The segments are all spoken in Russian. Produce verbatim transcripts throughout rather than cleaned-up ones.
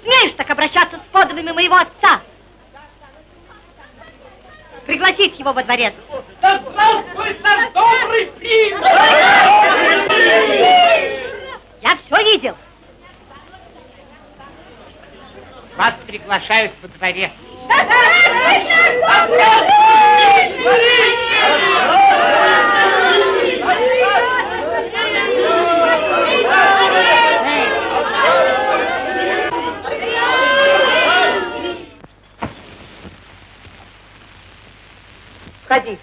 смеешь так обращаться с подданными моего отца? Пригласить его во дворец. Да здравствует наш добрый принц! Я все видел. Вас приглашают во дворец. Входи.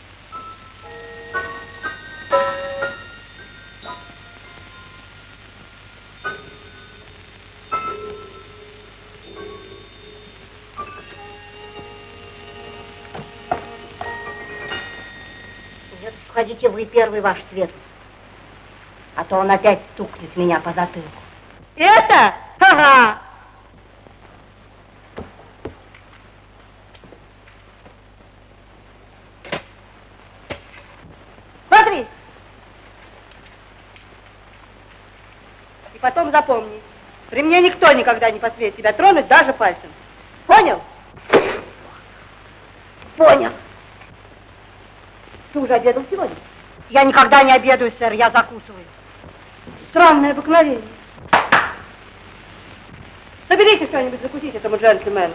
Нет, входите вы первый, ваш свет. А то он опять стукнет меня по затылку. Это? Ага. Смотри. И потом запомни, при мне никто никогда не посмеет тебя тронуть даже пальцем. Понял? Понял. Ты уже обедал сегодня? Я никогда не обедаю, сэр, я закусываю. Странное обыкновение. Соберите что-нибудь закусить этому джентльмену.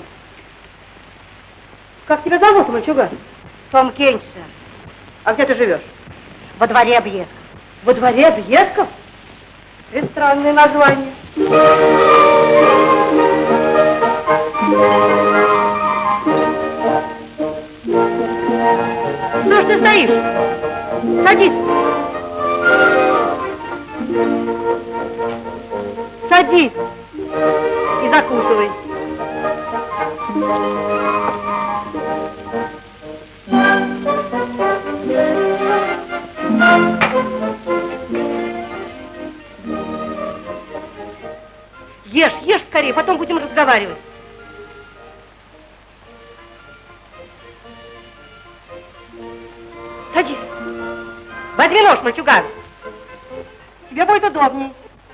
Как тебя зовут, мальчуган? Том Кейнс, сэр. А где ты живешь? Во дворе объедков. Во дворе объедков? И странное название. Что ж ты стоишь? Садись. Садись и закусывай. Ешь, ешь скорее, потом будем разговаривать. Садись. Возьми нож, мальчуган. Тебе будет удобнее.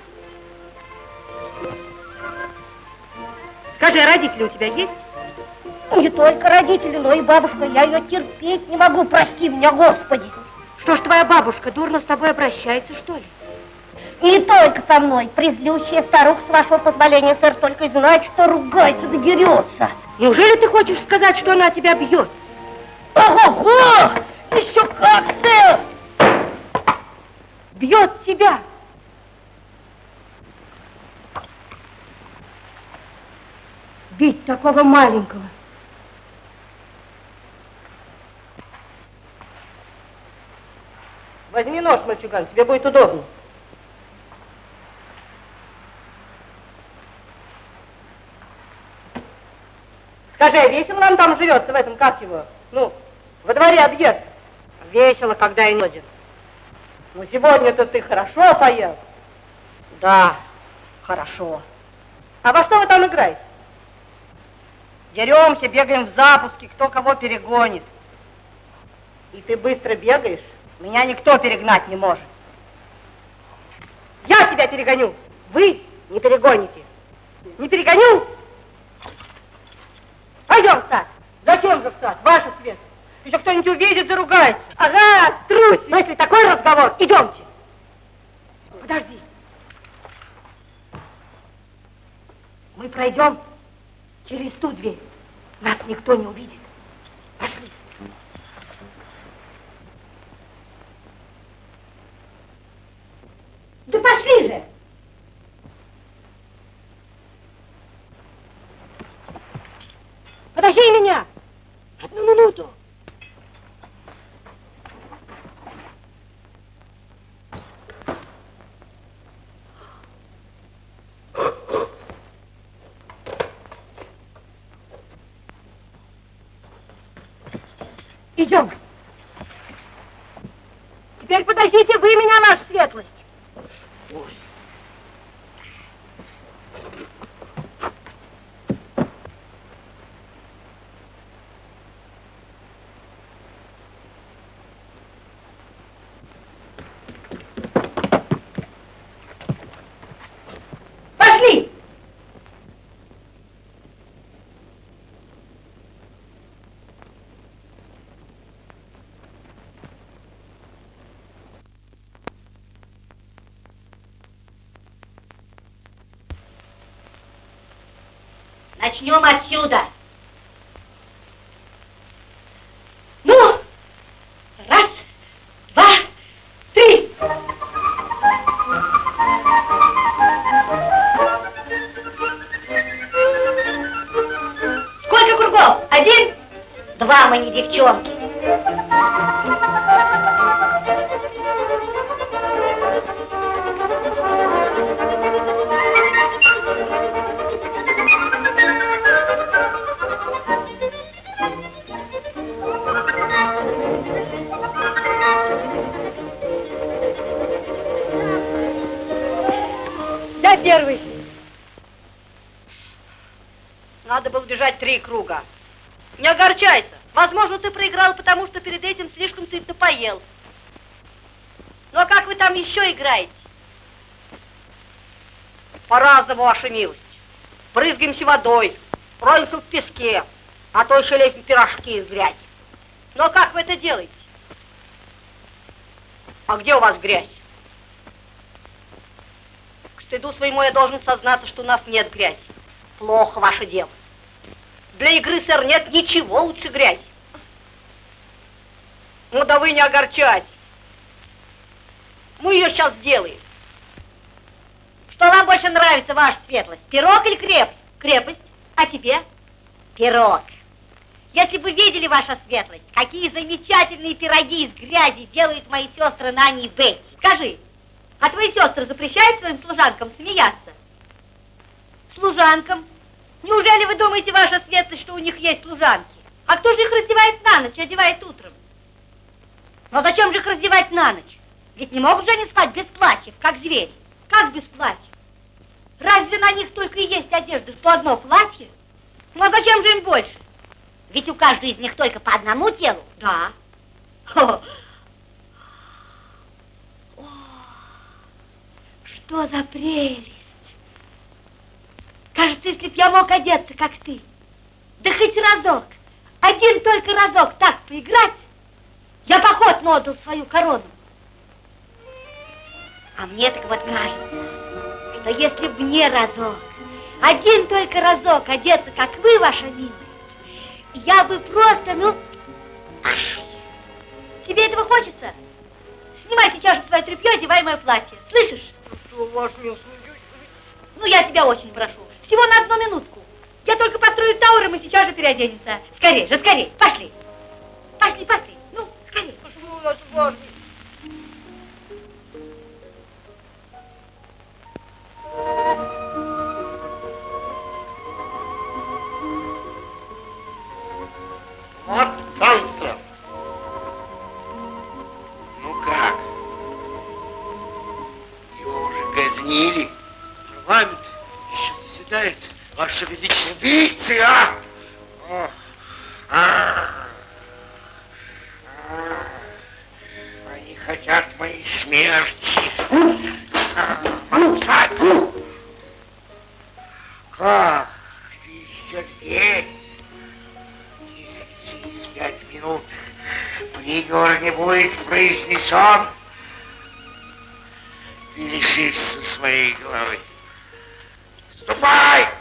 Скажи, а родители у тебя есть? Не только родители, но и бабушка. Я ее терпеть не могу, прости меня, Господи. Что ж, твоя бабушка дурно с тобой обращается, что ли? Не только со мной. Призлющая старуха, с вашего позволения, сэр, только и знает, что ругается да дерется. Неужели ты хочешь сказать, что она тебя бьет? Ого-го! Еще как, сэр! Бьет тебя! Бить такого маленького. Возьми нож, мальчуган, тебе будет удобно. Скажи, а весело вам там живется, в этом, как его? Ну, во дворе объект. Весело, когда и ночью. Ну, сегодня-то ты хорошо поел? Да, хорошо. А во что вы там играете? Деремся, бегаем в запуске, кто кого перегонит. И ты быстро бегаешь, меня никто перегнать не может. Я тебя перегоню, вы не перегоните. Не перегоню? Пойдем в сад. Зачем же в сад? Ваша свет. Еще кто-нибудь увидит, заругается. Ага, трусь. Но если такой разговор, идемте. Подожди. Мы пройдем через ту дверь. Нас никто не увидит. Пошли. Да пошли же. Подожди меня. Одну минуту. Идем. Теперь подождите вы меня, ваша светлость. Ой. Пошли! Начнем отсюда. Ну, раз, два, три. Сколько кругов? Один? Два, мы не девчонки. Я первый. Надо было бежать три круга. Не огорчайся. Возможно, ты проиграл, потому что перед этим слишком сытно поел. Но как вы там еще играете? По-разному, ваша милость. Брызгаемся водой, роемся в песке, а то еще лепим пирожки из грязи. Но как вы это делаете? А где у вас грязь? К стыду своему я должен сознаться, что у нас нет грязи. Плохо ваше дело. Для игры, сэр, нет ничего лучше грязи. Ну да вы не огорчайтесь. Мы ее сейчас сделаем. Что вам больше нравится, ваша светлость? Пирог или крепость? Крепость. А тебе? Пирог. Если бы видели, ваша светлость, какие замечательные пироги из грязи делают мои сестры Нани и Бетти. Скажи, а твои сестры запрещают своим служанкам смеяться? Служанкам? Неужели вы думаете, ваша светлость, что у них есть служанки? А кто же их раздевает на ночь, одевает утром? Но зачем же их раздевать на ночь? Ведь не могут же они спать без платьев, как звери. Как без платьев? Разве на них только и есть одежда, что одно платье? Ну а зачем же им больше? Ведь у каждой из них только по одному телу. Да. О. О. Что за прелесть! Кажется, если б я мог одеться, как ты, да хоть разок, один только разок так поиграть, я бы охотно отдал свою корону. А мне так вот кажется, что если б мне разок, один только разок одеться, как вы, ваша милость, я бы просто, ну... Ах, тебе этого хочется? Снимай сейчас же свое тряпье, одевай мое платье. Слышишь? Что, ваш милость? Ну, я тебя очень прошу. Всего на одну минутку. Я только построю Тауэр, и мы сейчас же переоденемся. Скорей же, скорей. Пошли. Пошли, пошли. Ну, скорей. Что у нас важно? Вот канцлер. Ну как? Его уже казнили. Парламент еще заседает, ваше величество. Убийцы, а? О, а, а, они хотят моей смерти. А, молчать. Как? Ты еще здесь? Если через пять минут приговор не будет произнесен, ты лишишься своей головы. Ступай!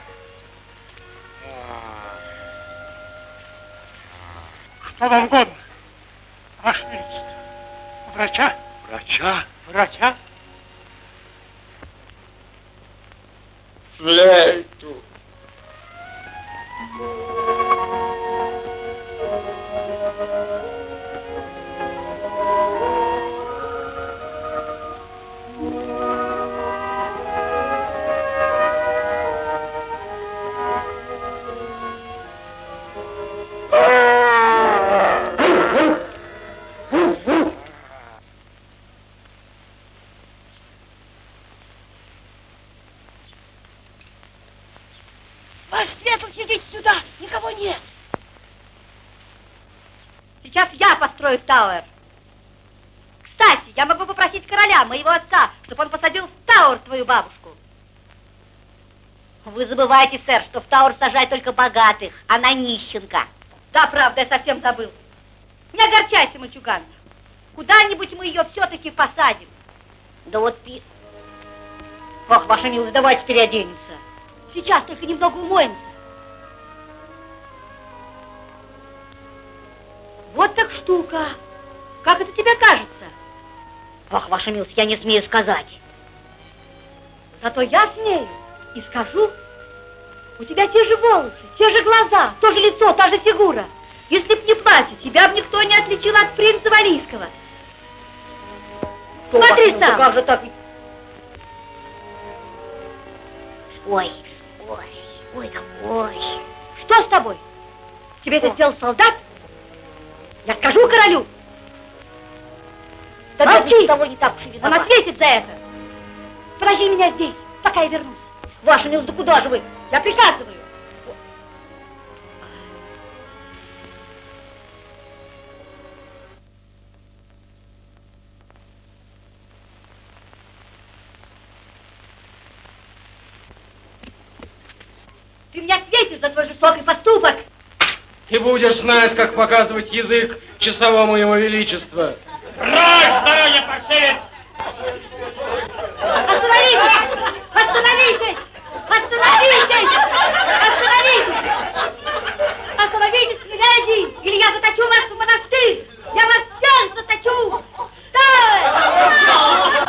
Что вам угодно, ваше величество? Врача? Врача? Врача? Флейту. Ваш светлость, идите сюда, никого нет. Сейчас я построю Тауэр. Кстати, я могу попросить короля, моего отца, чтобы он посадил в Тауэр твою бабушку. Вы забываете, сэр, что в Тауэр сажают только богатых, она нищенка. Да, правда, я совсем забыл. Не огорчайся, мальчуган. Куда-нибудь мы ее все-таки посадим. Да вот пи... Ох, ваша милость, давайте переоденемся. Сейчас только немного умоемся. штука. Как это тебе кажется? Ах, ваша милость, я не смею сказать. Зато я смею и скажу. У тебя те же волосы, те же глаза, то же лицо, та же фигура. Если б не платье, тебя бы никто не отличил от принца Валийского. Что, смотри сам. Как же так? Ой, ой, ой, ой. Что с тобой? Тебе это сделал солдат? Я скажу королю. Да молчи! Того не так уж и он ответит за это. Подожди меня здесь, пока я вернусь. Ваша милость, да куда же вы? Я приказываю. Ты мне ответишь за твой жестокий поступок. Ты будешь знать, как показывать язык часовому его величества. Прочь, здоровье, паршивец! Остановитесь! Остановитесь! Остановитесь! Остановитесь! Остановитесь, миледи! Или я заточу вас в монастырь! Я вас всех заточу! Стой!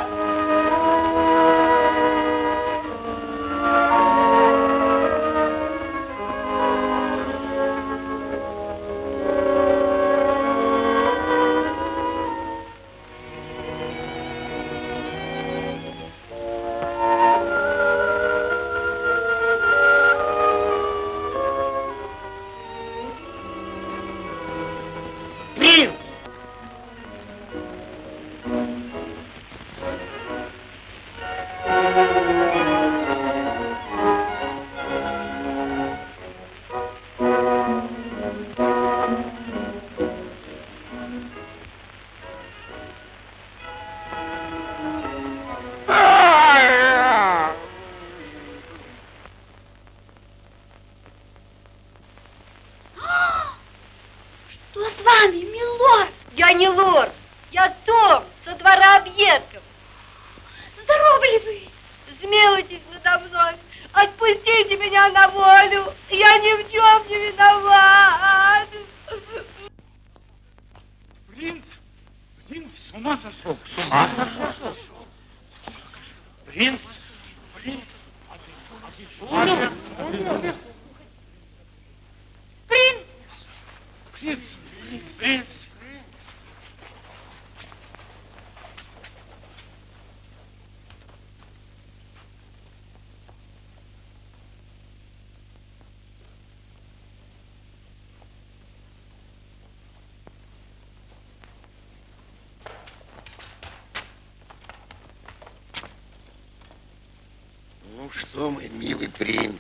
Ну что, мой милый принц,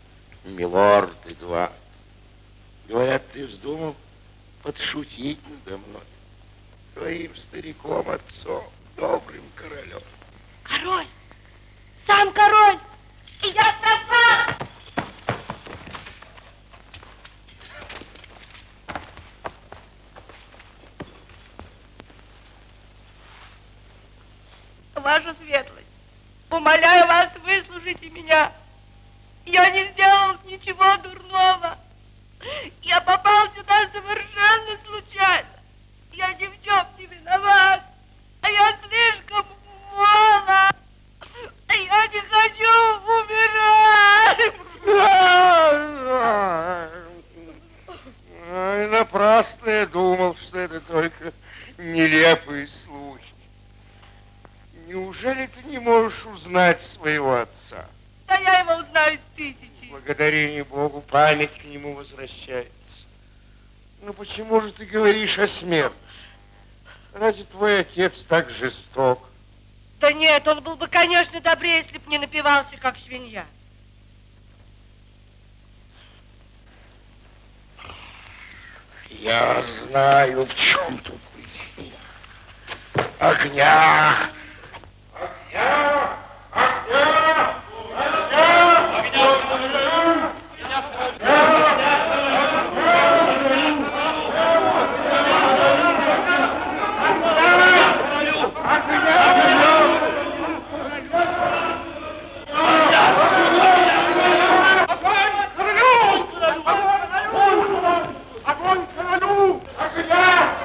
милорд и два. Говорят, ты вздумал подшутить надо мной, твоим стариком отцом, добрым королем. Король! Сам король! И я пропал! Ваша светлость, умоляю вас, выслушайте меня. Я не сделал ничего дурного. Я попал сюда совершенно случайно. Я ни в чем не виноват. А я слишком молод. А я не хочу умирать. Ай, напрасно я думал, что это только нелепые слухи. Неужели ты не можешь узнать своего отца? Да я его узнаю тысячи. Благодарение Богу, память к нему возвращается. Ну почему же ты говоришь о смерти? Разве твой отец так жесток? Да нет, он был бы, конечно, добрее, если б не напивался, как свинья. Я знаю, в чем тут причина. Огня! Огня! Огня! Огонь королю! Огня!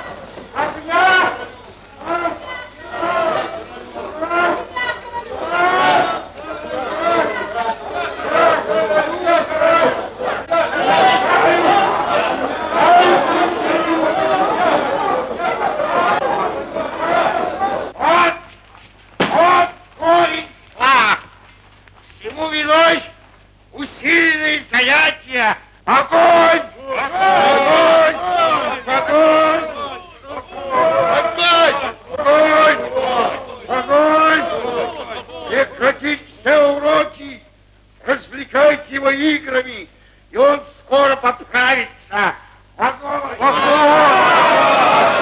Огонь! Огонь! Огонь! Огонь! Огонь! Прекратить все уроки! Развлекайте его играми, и он скоро поправится. Огонь! Огонь!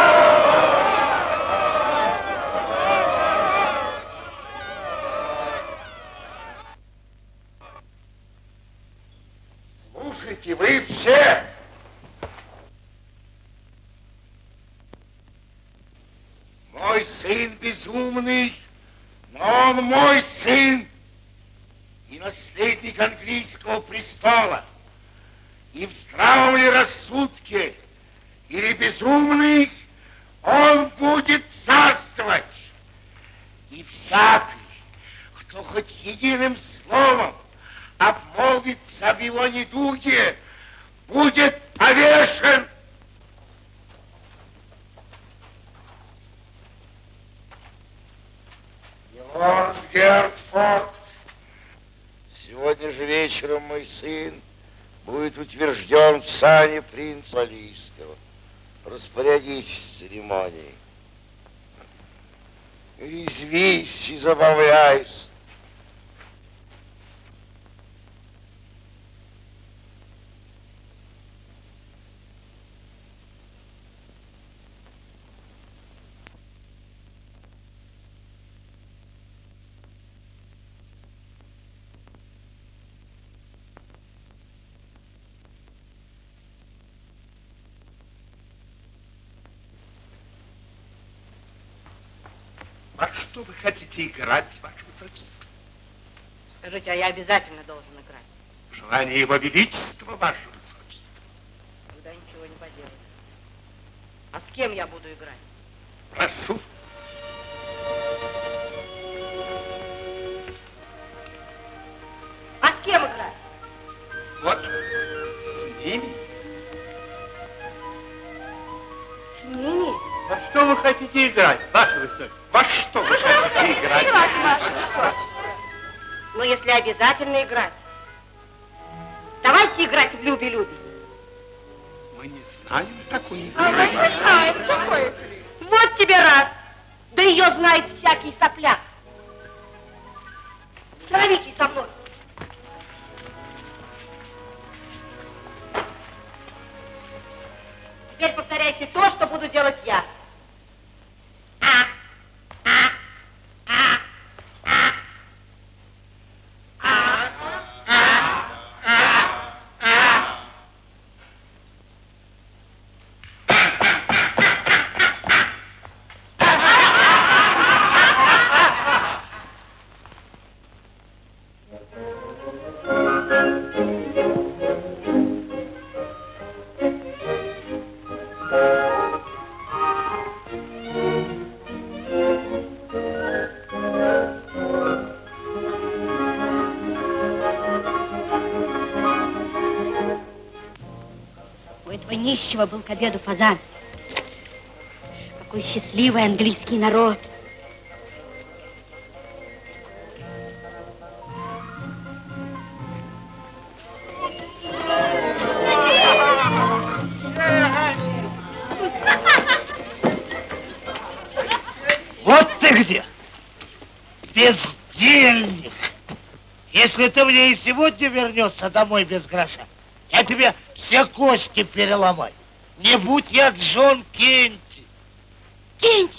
Слушайте, вы все! Мой сын безумный, но он мой сын и наследник английского престола. И в здравом ли рассудке или безумный он будет царствовать. И всякий, кто хоть единым словом обмолвится об его недуге, будет повешен. Милорд Гертфорд, сегодня же вечером мой сын будет утвержден в сане принца Валийского. Распорядитесь церемонией. Извись и забавляйся. Во что вы хотите играть, ваше высочество? Скажите, а я обязательно должен играть? Желание его величества, ваше высочество. Тогда ничего не поделаешь. А с кем я буду играть? Прошу. А с кем играть? Вот, с ними. С ними? Во что вы хотите играть, ваше высочество? Во что вы хотите играть? Ну, если обязательно играть. Давайте играть в люби-люби. Мы не знаем такой игры. А мы не знаем такой. Вот тебе раз. Да ее знает всякий сопляк. Сравните со мной. Теперь повторяйте то, что буду делать я. А, а, а, а, а, а, а, а. У этого нищего был к обеду фазан. Какой счастливый английский народ. Вот ты где, бездельник. Если ты мне и сегодня вернешься домой без гроша, я тебе все кости переломаю. Не будь я Джон Кенти. Кенти!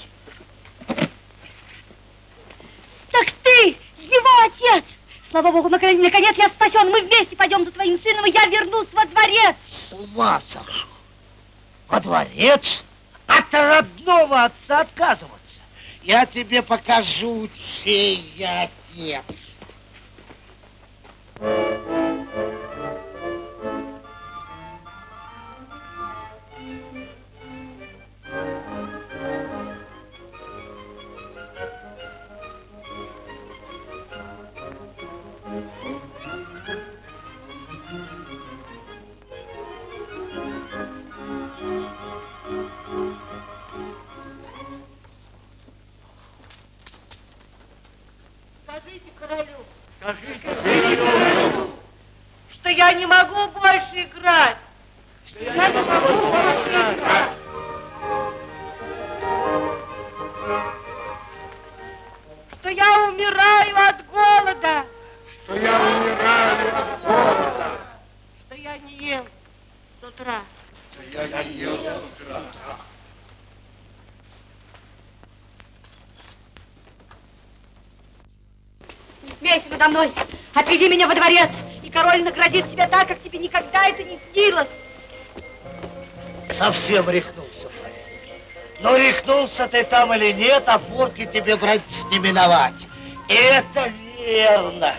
Так ты его отец! Слава богу, наконец, наконец я спасен. Мы вместе пойдем за твоим сыном, и я вернусь во дворец. С ума сошел. Во дворец? От родного отца отказываться? Я тебе покажу, чей я отец. Скажите королю. Скажите королю. не ел с утра. Да я не ел с утра. Не смейся надо мной. Отведи меня во дворец, и король наградит тебя так, как тебе никогда это не снилось. Совсем рехнулся, Фаэль. Но рехнулся ты там или нет, а порки тебе, брать, не миновать. Это верно.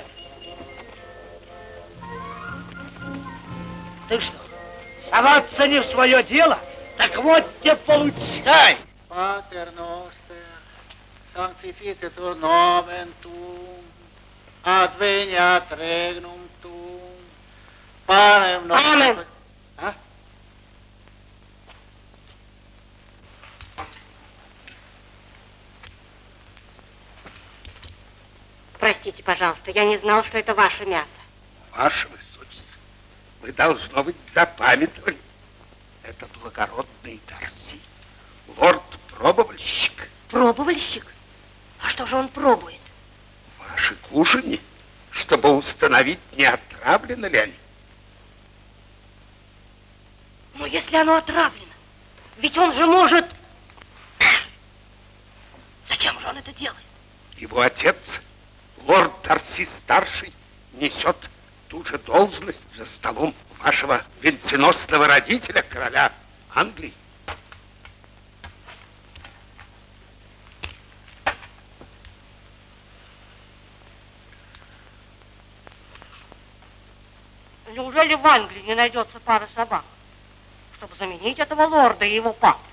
Ты что, соваться не в свое дело? Так вот тебе получай. Pater noster, sanctificetur nomen tuum, adveniat regnum tuum, panem nostrum... Amen. А? Простите, пожалуйста, я не знал, что это ваше мясо. Ваше Высочество, вы, должно быть, запамятовали. Это благородный Дарси, лорд-пробовальщик. Пробовальщик? А что же он пробует? Ваши кушанья, чтобы установить, не отравлены ли они. Но если оно отравлено, ведь он же может... Зачем же он это делает? Его отец, лорд Дарси-старший, несет ту же должность за столом вашего венценосного родителя, короля Англии. Неужели в Англии не найдется пары собак, чтобы заменить этого лорда и его папу?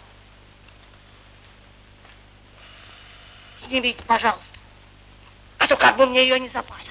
Снимите, пожалуйста, а то как бы мне ее не запачкать.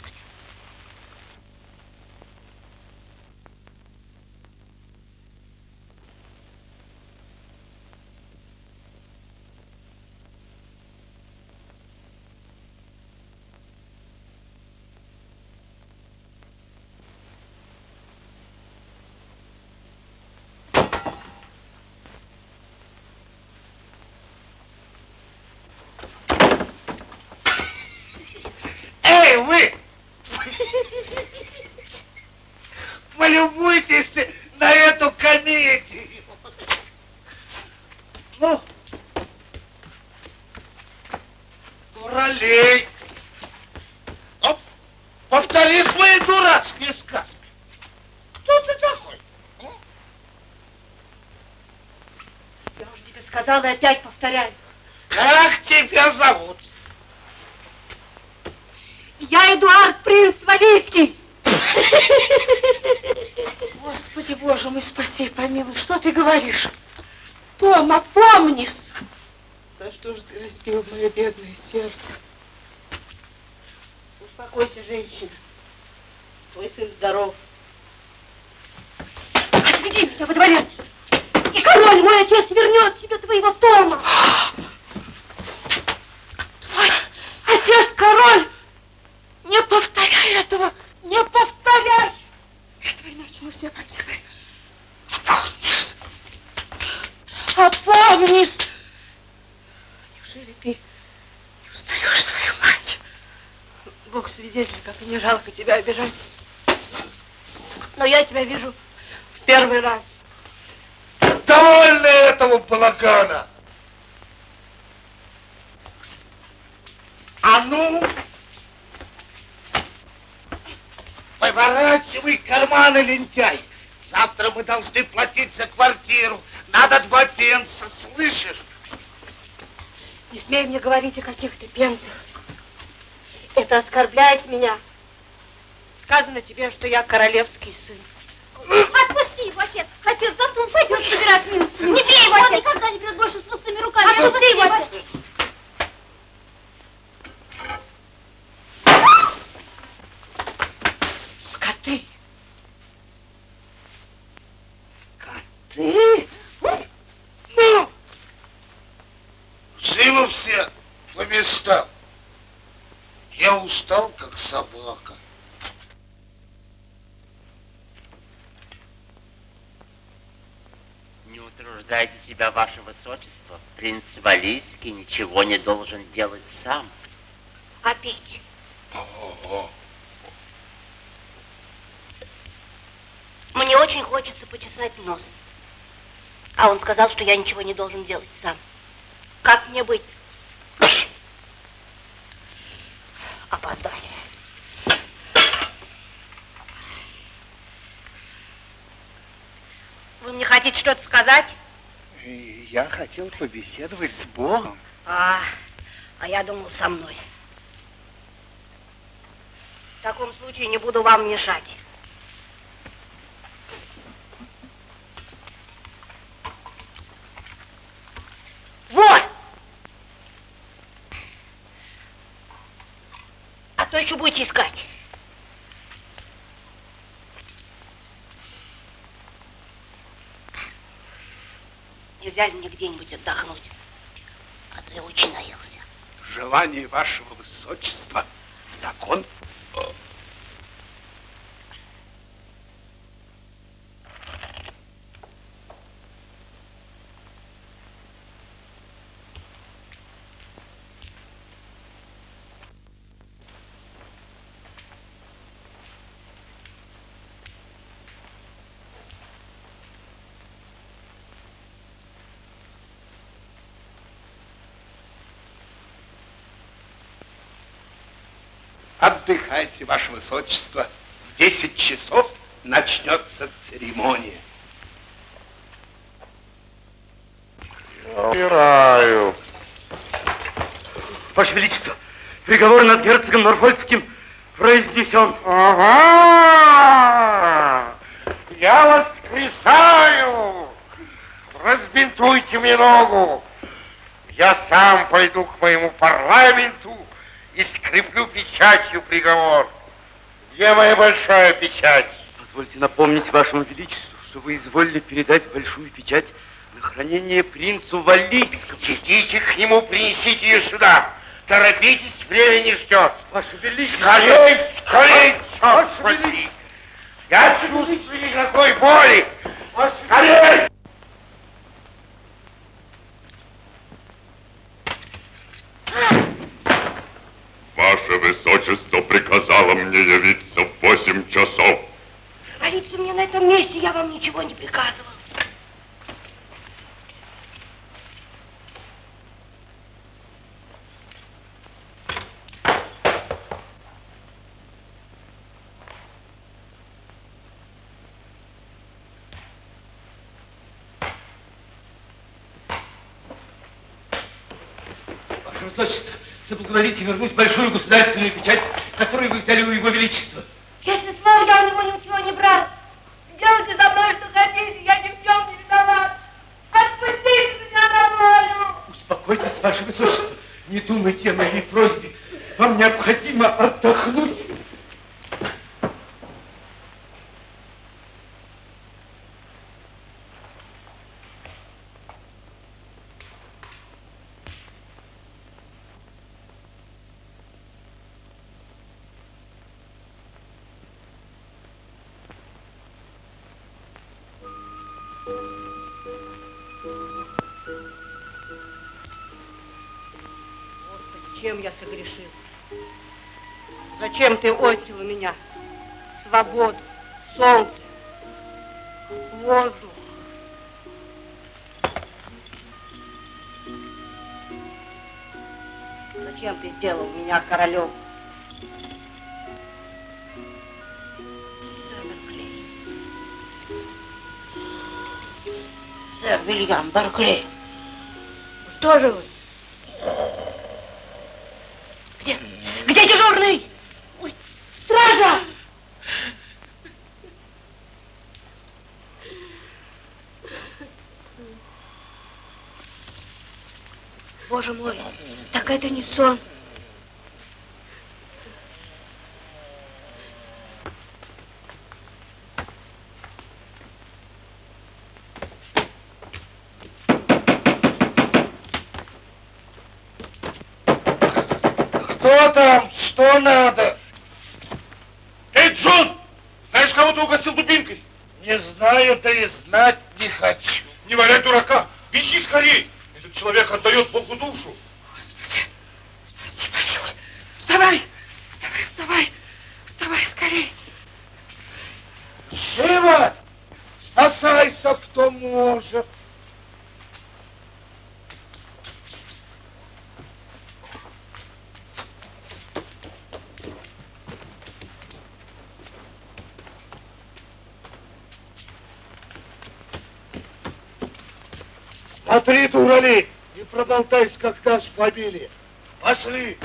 Эй, вы! Полюбуйтесь на эту комедию. Ну, дуралей. Ну, повтори свои дурацкие сказки. Кто ты такой? Я уже тебе сказала и опять повторяю. Как тебя зовут? Я Эдуард, принц Валийский. Господи, Боже мой, спаси, помилуй, что ты говоришь? Том, опомнись! За что же ты разбил мое бедное сердце? Успокойся, женщина. Твой сын здоров. Отведи меня во дворец. И король, мой отец, вернет себе твоего Тома. Твой отец, король! Не повторяй этого! Не повторяй! Этого иначе мы все погибли. Опомнись! Опомнись! Неужели ты не узнаешь свою мать? Бог свидетель, как мне жалко тебя обижать. Но я тебя вижу в первый раз. Довольно этого балагана. А ну, выворачивай карманы, лентяй. Завтра мы должны платить за квартиру. Надо два пенса, слышишь? Не смей мне говорить о каких-то пенсах. Это оскорбляет меня. Сказано тебе, что я королевский сын. Отпусти его, отец. Отец, завтра он пойдет собирать милости. Не бей его, отец. Он никогда не придет больше с пустыми руками. Отпусти его, отец. Скоты! Скоты! Ну! Живо все по местам. Я устал, как собака. Не утруждайте себя, ваше высочество. Принц Валийский ничего не должен делать сам. А пить? О-о-о. Мне очень хочется почесать нос. А он сказал, что я ничего не должен делать сам. Как мне быть? Опоздали. Вы мне хотите что-то сказать? Я хотел побеседовать с Богом. А, а я думал со мной. В таком случае не буду вам мешать. Вот! А то еще будете искать. Нельзя ли мне где-нибудь отдохнуть? А то я очень наелся. Желание вашего высочества — закон. Отдыхайте, ваше высочество. В десять часов начнется церемония. Я умираю. Ваше Величество, приговор над герцогом Норфольским произнесен. Ага! Я воскресаю! Разбинтуйте мне ногу! Я сам пойду к моему парламенту и скреплю печатью приговор. Где моя большая печать? Позвольте напомнить вашему величеству, что вы изволили передать большую печать на хранение принцу Валлийскому. Идите к нему, принесите ее сюда. Торопитесь, время не ждет. Ваше величество. Скорей, скорей, черт возьми. Я чувствую никакой боли. Скорей! Ваше Высочество приказало мне явиться в восемь часов. Говорите мне на этом месте, я вам ничего не приказывал. Ваше Высочество, соблагодарите вернуть большую государственную печать, которую вы взяли у его величества. Честное слово, я у него ничего не брал. Делайте со мной что хотите, я ни в чем не виноват. Отпустите меня на волю. Успокойтесь, ваше Высочество. Не думайте о моей просьбе. Вам необходимо отдохнуть. Чем я согрешил? Зачем ты отнял у меня свободу, солнце, воздух? Зачем ты сделал меня королем? Сэр Берклей. Сэр Вильям Берклей. Что же вы? Где? Где дежурный? Ой, стража! Боже мой, так это не сон. Кто там? Что надо? Эй, Джон! Знаешь, кого ты угостил дубинкой? Не знаю, да и знать не хочу. Не валяй дурака! Беги скорей! Этот человек отдает Богу душу. Господи, спаси, помилуй. Вставай, вставай, вставай, вставай скорей. Живо! Спасайся, кто может. Смотри, дурали, не проболтайся, как наша фамилия. Пошли.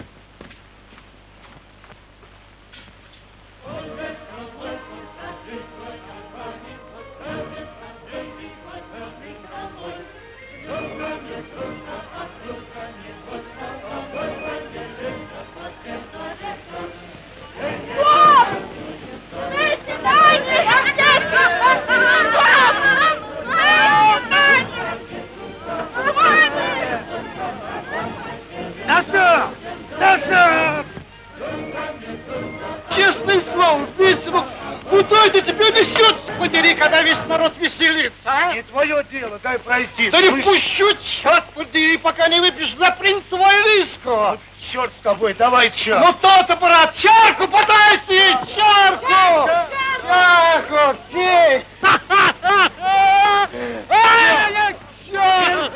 Назад! Назад! Честное слово, весело. Куда это тебя несет? Подери, когда весь народ веселится, а? Не твое дело, дай пройти. Да не пущу, черт подери, пока не выпьешь за принцевую виску. Черт с тобой, давай чарку. Ну то-то, брат, чарку подайте, чарку! Чарку, пей! Ай, черт!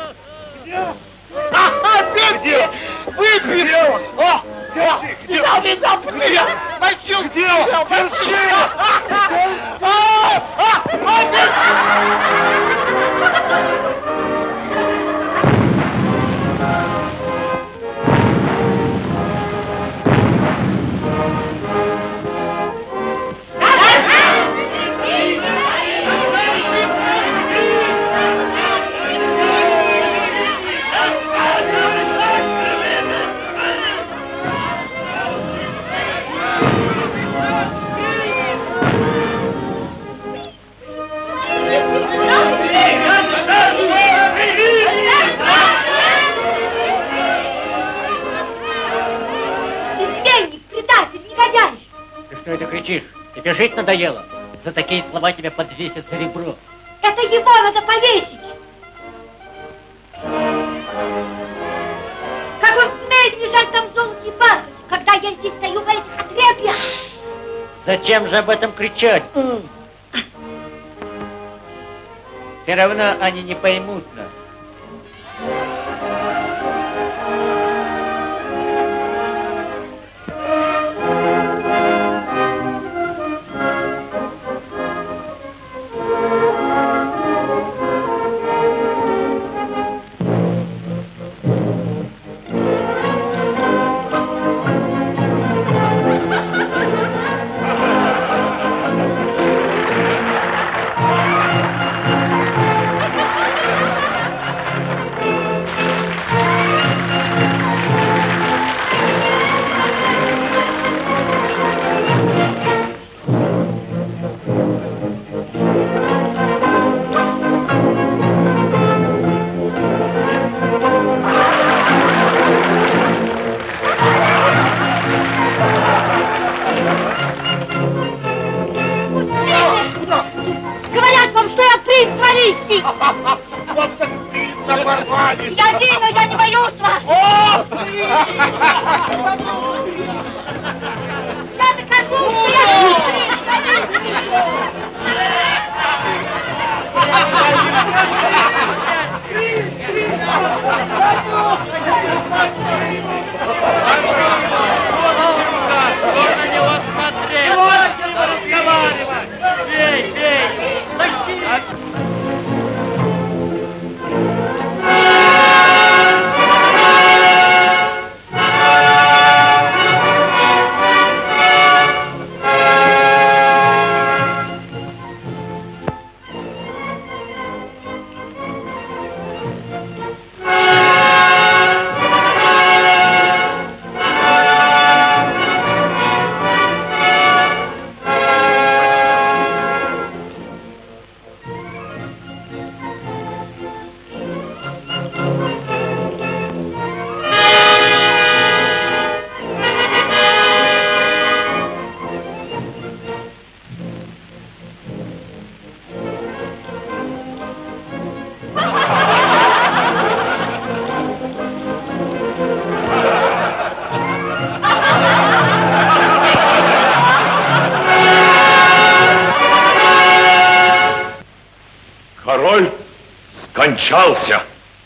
Где? Выпей! О! Видал, видал, где? Мальчук, где? Держи! Что это кричишь? Тебе жить надоело? За такие слова тебя подвесят за ребро. Это его надо повесить. Как он смеет лежать там в золоте бас, когда я здесь стою в этих отрепьях? Зачем же об этом кричать? Все равно они не поймут нас. Вот так принца порвали. Я вину, я не боюсь вас. Я докажу, что я Можно на него смотреть. Можно разговаривать. Бей, бей. Король скончался.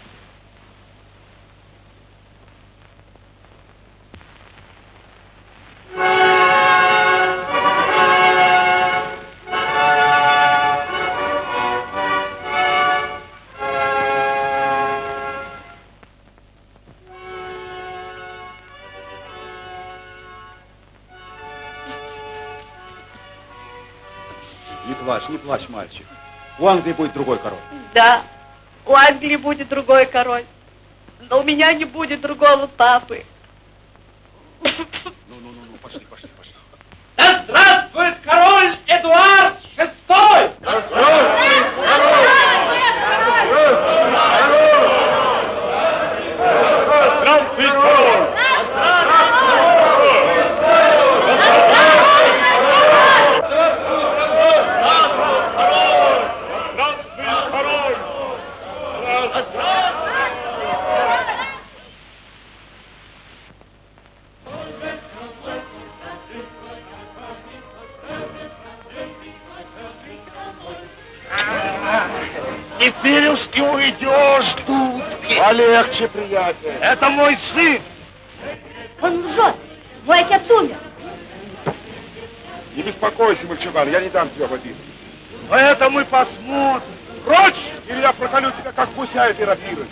Не плачь, не плачь, мальчик. У Англии будет другой король. Да, у Англии будет другой король. Но у меня не будет другого папы. Ну-ну-ну, пошли, пошли, пошли. Да здравствует король Эдуард шестой! Да здравствует король! Здравствует король! Теперь уж не уйдешь, дудки. Полегче, приятель. Это мой сын. Он лжет. Мой отец умер. Не беспокойся, мальчуган, я не дам тебя в обиду. Но это мы посмотрим. Прочь, или я проколю тебя, как гуся этой рапирой.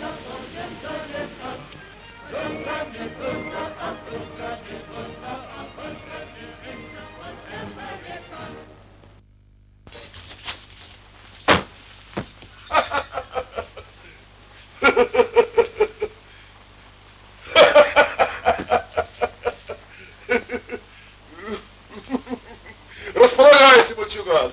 Располагайся, мальчуган.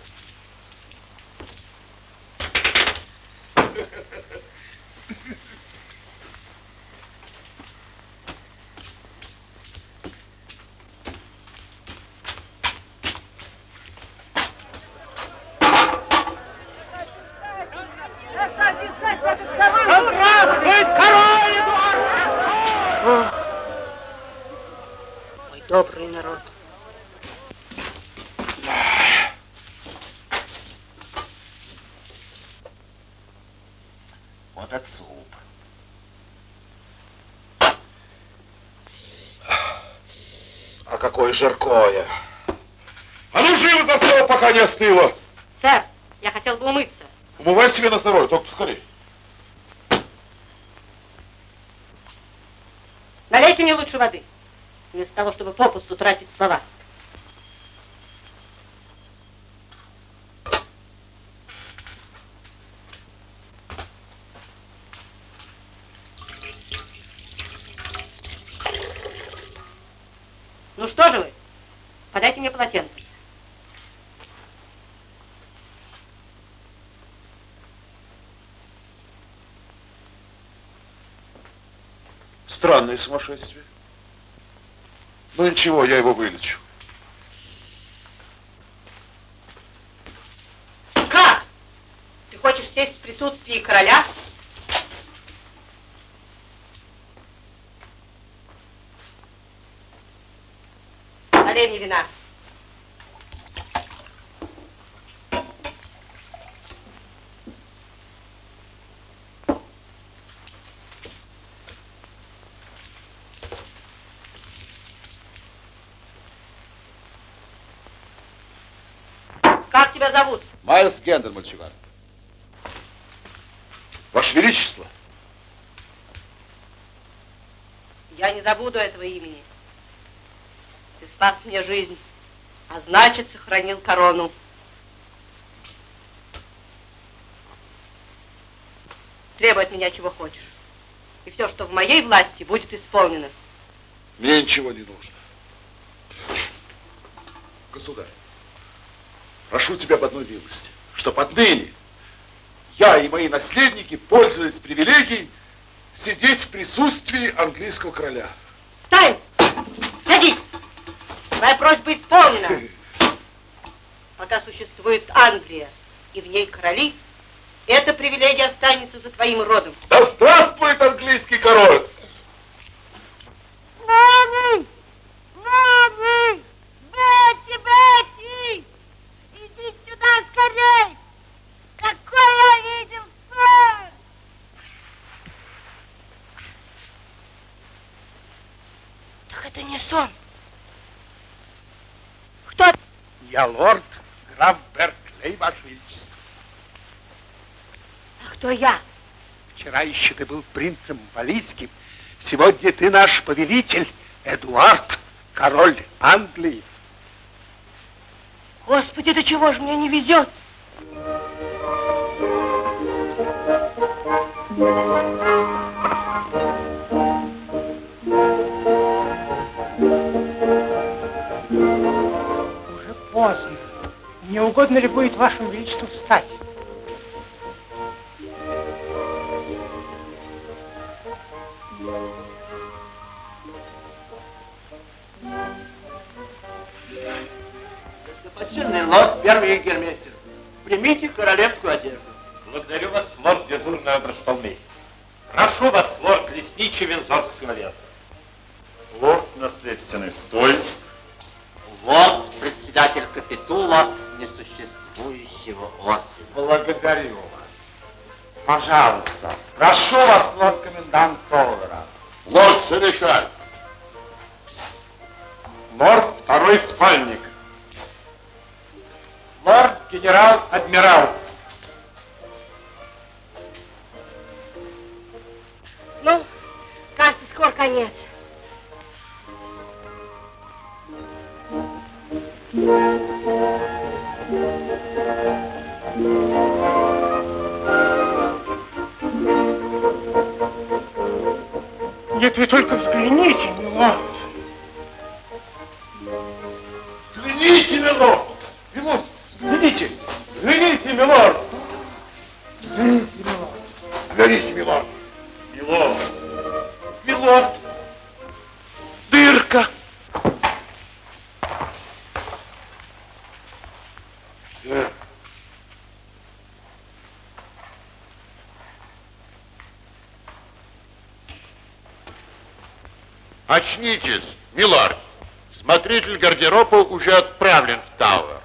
Здравствует король Эдуард! Мой добрый народ. Вот это суп. А какое жаркое. А ну живо за стол, пока не остыло. Сэр, я хотел бы умыться. Умывай себе на здоровье, только поскорее. Налейте мне лучше воды, вместо того, чтобы попусту тратить слова. Ну что же вы? Подайте мне полотенце. Странное сумасшествие. Ну ничего, я его вылечу. Как? Ты хочешь сесть в присутствии короля? Налей мне вина. Как тебя зовут? Майлз Гендер, мальчуган. Ваше Величество. Я не забуду этого имени. Ты спас мне жизнь, а значит, сохранил корону. Требуй от меня чего хочешь. И все, что в моей власти, будет исполнено. Мне ничего не нужно. Государь, прошу тебя об одной милости, чтоб отныне я и мои наследники пользовались привилегией сидеть в присутствии английского короля. Встань! Садись! Твоя просьба исполнена. Пока существует Англия и в ней короли, эта привилегия останется за твоим родом. Да здравствует английский король! Мами! Мами! Бетти, Бетти! Иди сюда скорей! Какой Это не сон. Кто? Я лорд граф Берклей, Ваше Величество. А кто я? Вчера еще ты был принцем Валийским. Сегодня ты наш повелитель, Эдуард, король Англии. Господи, до чего же мне не везет? Уже поздно. Не угодно ли будет Вашему Величеству встать? Почтенный лорд, первый егермейстер, примите королевскую одежду. Благодарю вас, лорд дежурный обершталмейстер. Прошу вас, лорд лесничий Виндзорского леса. Лорд наследственный стой. Лорд председатель капитула несуществующего ордена. Благодарю вас. Пожалуйста. Прошу вас, лорд комендант Толвера. Лорд Сенешаль. Лорд второй спальник. Лорд генерал-адмирал. Ну, кажется, скоро конец. Нет, вы только взгляните, милорд. Взгляните, милорд. Милорд, взгляните. Взгляните, милорд. Взгляните, милорд. Взгляните, милорд. Милорд. Милорд. Дырка. Э. Очнитесь, милорд. Смотритель гардероба уже отправлен в Тауэр.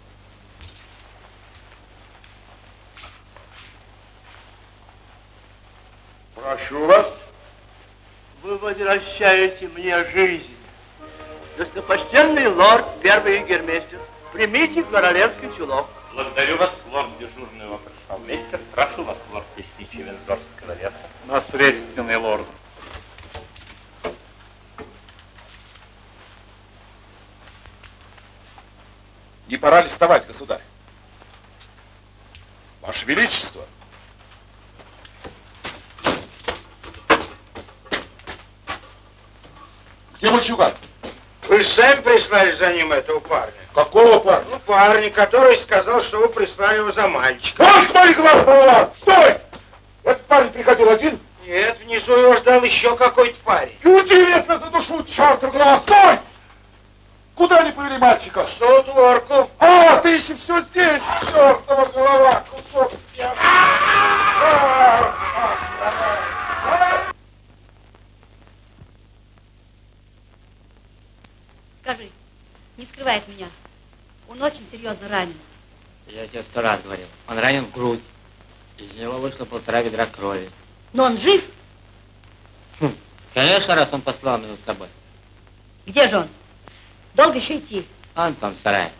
Прошу вас. Вы возвращаете мне жизнь. Достопочтенный лорд, первый егермейстер, примите королевский чулок. Благодарю вас, лорд дежурный обершталмейстер. Прошу вас, лорд лесничий Виндзорского леса. Наследственный лорд. Не пора ли вставать, государь? Ваше Величество. Где мальчуган? Вы же сами прислали за ним этого парня. Какого парня? Ну, парня, который сказал, что вы прислали его за мальчиком. Вон, стой, глаз, балован! Стой! Этот парень приходил один? Нет, внизу его ждал еще какой-то парень. Интересно, за душу, чертов глаз! Стой! Куда они повели мальчика? В Саутворку. А, ты еще все здесь, чертова голова, кусок пьяный. Скажи, не скрывай от меня. Он очень серьезно ранен. Я тебе сто раз говорил. Он ранен в грудь. Из него вышло полтора ведра крови. Но он жив? Хм, конечно, раз он послал меня с тобой. Где же он? Долго еще идти? Он там в сарае.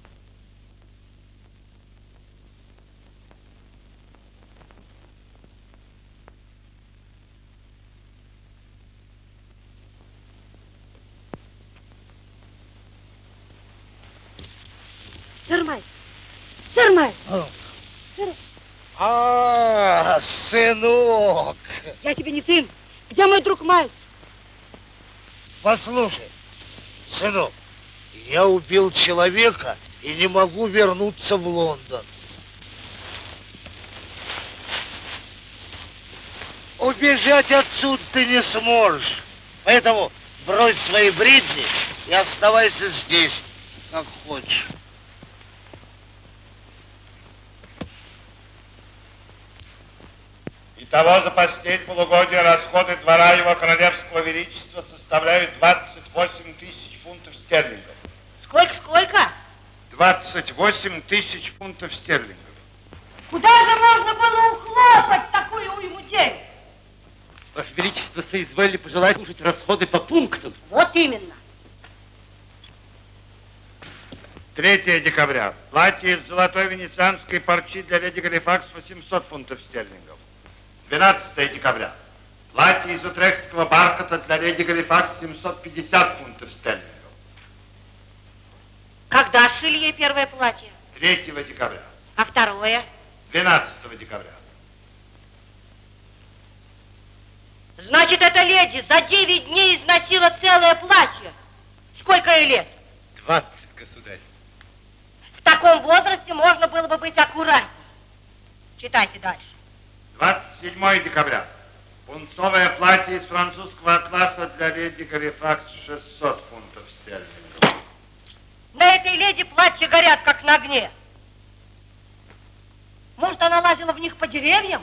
Сэр Майлз! Сэр Майлз! Сэр... А, сынок! Я тебе не сын. Где мой друг Майлз? Послушай, сынок, я убил человека и не могу вернуться в Лондон. Убежать отсюда ты не сможешь. Поэтому брось свои бредни и оставайся здесь, как хочешь. Итого за последнее полугодие расходы двора его королевского величества составляют двадцать восемь тысяч фунтов стерлингов. Сколько, сколько? двадцать восемь тысяч фунтов стерлингов. Куда же можно было ухлопать такую уйму денег? Ваше Величество, соизволили пожелать слушать расходы по пунктам. Вот именно. третьего декабря. Платье из золотой венецианской парчи для леди Галифакс восемьсот фунтов стерлингов. двенадцатого декабря. Платье из утрехтского бархата для леди Галифакс семьсот пятьдесят фунтов стерлингов. Когда шили ей первое платье? третьего декабря. А второе? двенадцатого декабря. Значит, эта леди за девять дней износила целое платье. Сколько ей лет? Двадцать, государь. В таком возрасте можно было бы быть аккуратнее. Читайте дальше. двадцать седьмого декабря. Пунцовое платье из французского атласа для леди Галифакс шестьсот фунтов стерлингов. На этой леди платья горят, как на огне. Может, она лазила в них по деревьям?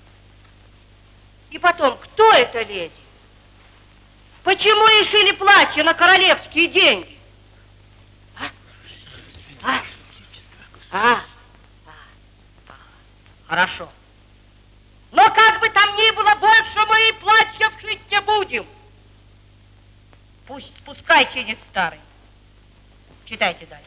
И потом, кто эта леди? Почему ей шили платье на королевские деньги? А? А? А? А? Хорошо. Но как бы там ни было, больше мы и платья вшить не будем. Пусть, пускай чинит старый. Читайте дальше.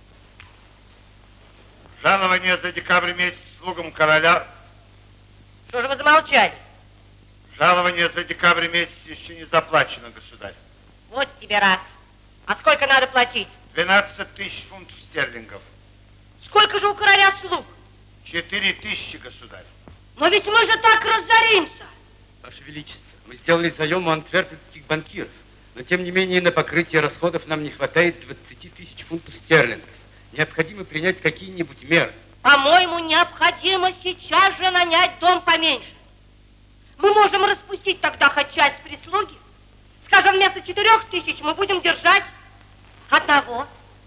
Жалование за декабрь месяц слугам короля. Что же вы замолчали? Жалование за декабрь месяц еще не заплачено, государь. Вот тебе раз. А сколько надо платить? двенадцать тысяч фунтов стерлингов. Сколько же у короля слуг? Четыре тысячи, государь. Но ведь мы же так разоримся. Ваше Величество, мы сделали заем у антверпенских банкиров, но тем не менее на покрытие расходов нам не хватает двадцати тысяч фунтов стерлингов. Необходимо принять какие-нибудь меры. По-моему, необходимо сейчас же нанять дом поменьше. Мы можем распустить тогда хоть часть прислуги. Скажем, вместо четырех тысяч мы будем держать одного.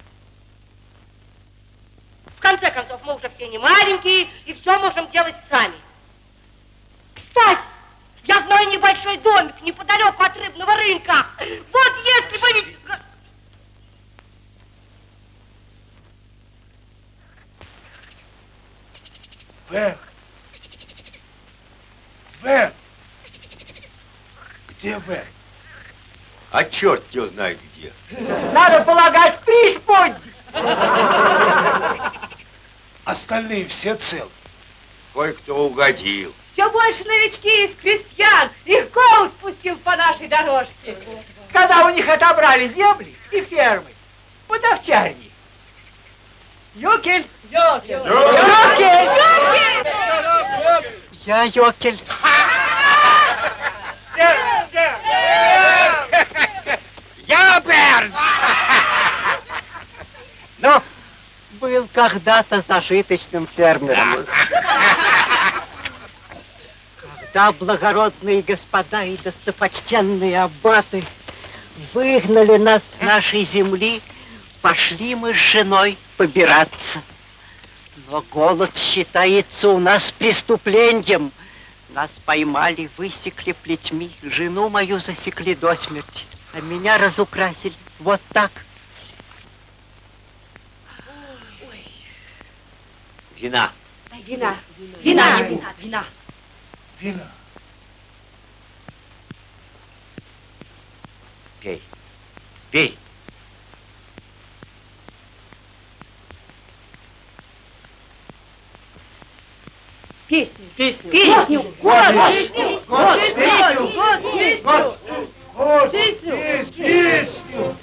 В конце концов, мы уже все не маленькие и все можем делать сами. Кстати, я знаю небольшой домик неподалеку от рыбного рынка. Вот если бы ведь... Бен! Бен! Где Бен? А черт его знает где. Надо полагать, преисподней. Остальные все целы. Кое-кто угодил. Все больше новички из крестьян. Их голод пустил по нашей дорожке. Когда у них отобрали земли и фермы, под овчарней. Йокель! Йокель! Йокель! Йокель! Я Йокель. Я Берн! Ну, был когда-то зажиточным фермером. Когда благородные господа и достопочтенные аббаты выгнали нас с нашей земли, пошли мы с женой побираться. Но голод считается у нас преступлением. Нас поймали, высекли плетьми, жену мою засекли до смерти, а меня разукрасили вот так. Вина. Вина. Вина ему. Вина. Вина. Пей. Пей. Песню. Песню. Песню. Год, Песню. год, Песню. песню. Год. Год, Песню. песню.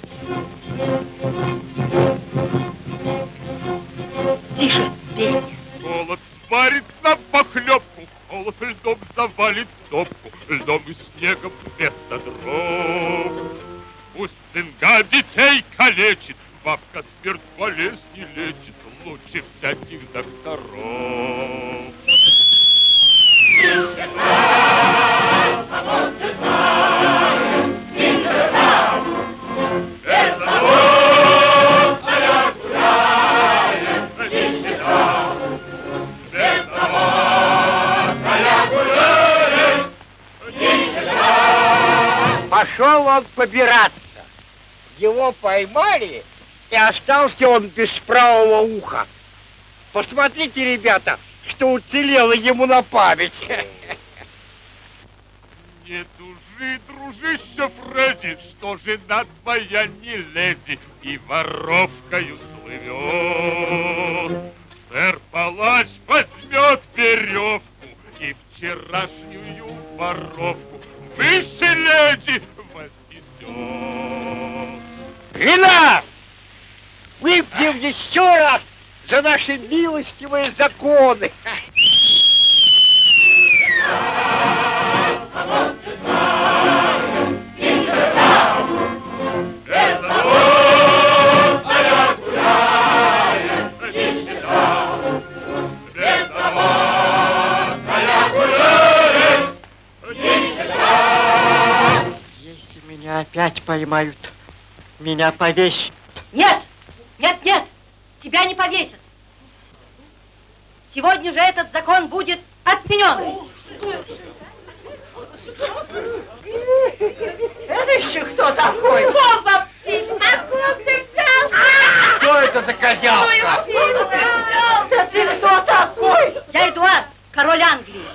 Тише. Песня. Голод сварит нам похлебку, холод льдом завалит топку, льдом и снегом вместо дров. Пусть цинга детей калечит, бабка смерть болезни лечит лучше всяких докторов. Пошел он побираться. Его поймали, и остался он без правого уха. Посмотрите, ребята, что уцелело ему на память. Не тужи, дружище Фредди, что жена твоя не леди и воровкою слывет. Сэр Палач возьмет веревку и вчерашнюю воровку выше леди вознесет. Вина! Выпьем еще раз за наши милостивые законы. Если меня опять поймают, меня повесят. Нет, нет, нет, тебя не повесят. Сегодня же этот закон будет отменен. Это еще кто такой? Опа, птиц, откуда ты взялся? Что это за козявка? Да ты кто такой? Я Эдуард, король Англии.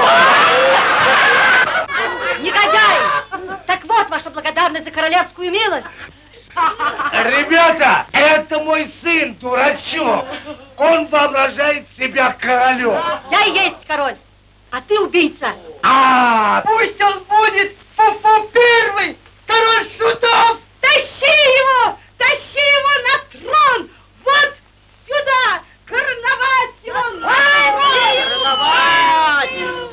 Негодяй! Так вот ваша благодарность за королевскую милость. Ребята, это мой сын, дурачок. Он воображает себя королем. Я и есть король, а ты убийца. А, пусть он будет Фу-фу первый, король шутов. Тащи его, тащи его на трон. Вот сюда, карнавать его надо. Карнавать!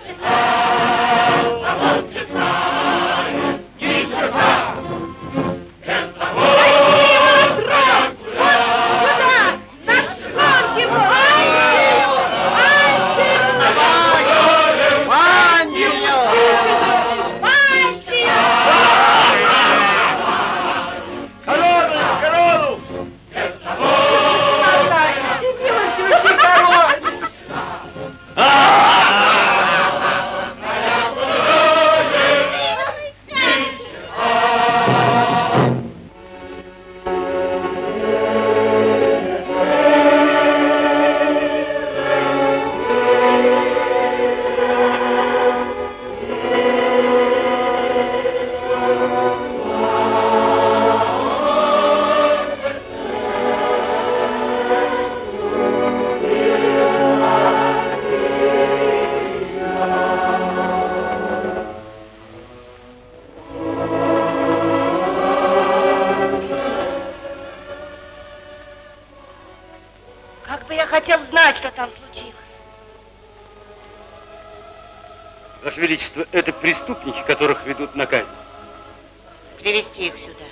Ваше Величество, это преступники, которых ведут на казнь. Привести их сюда.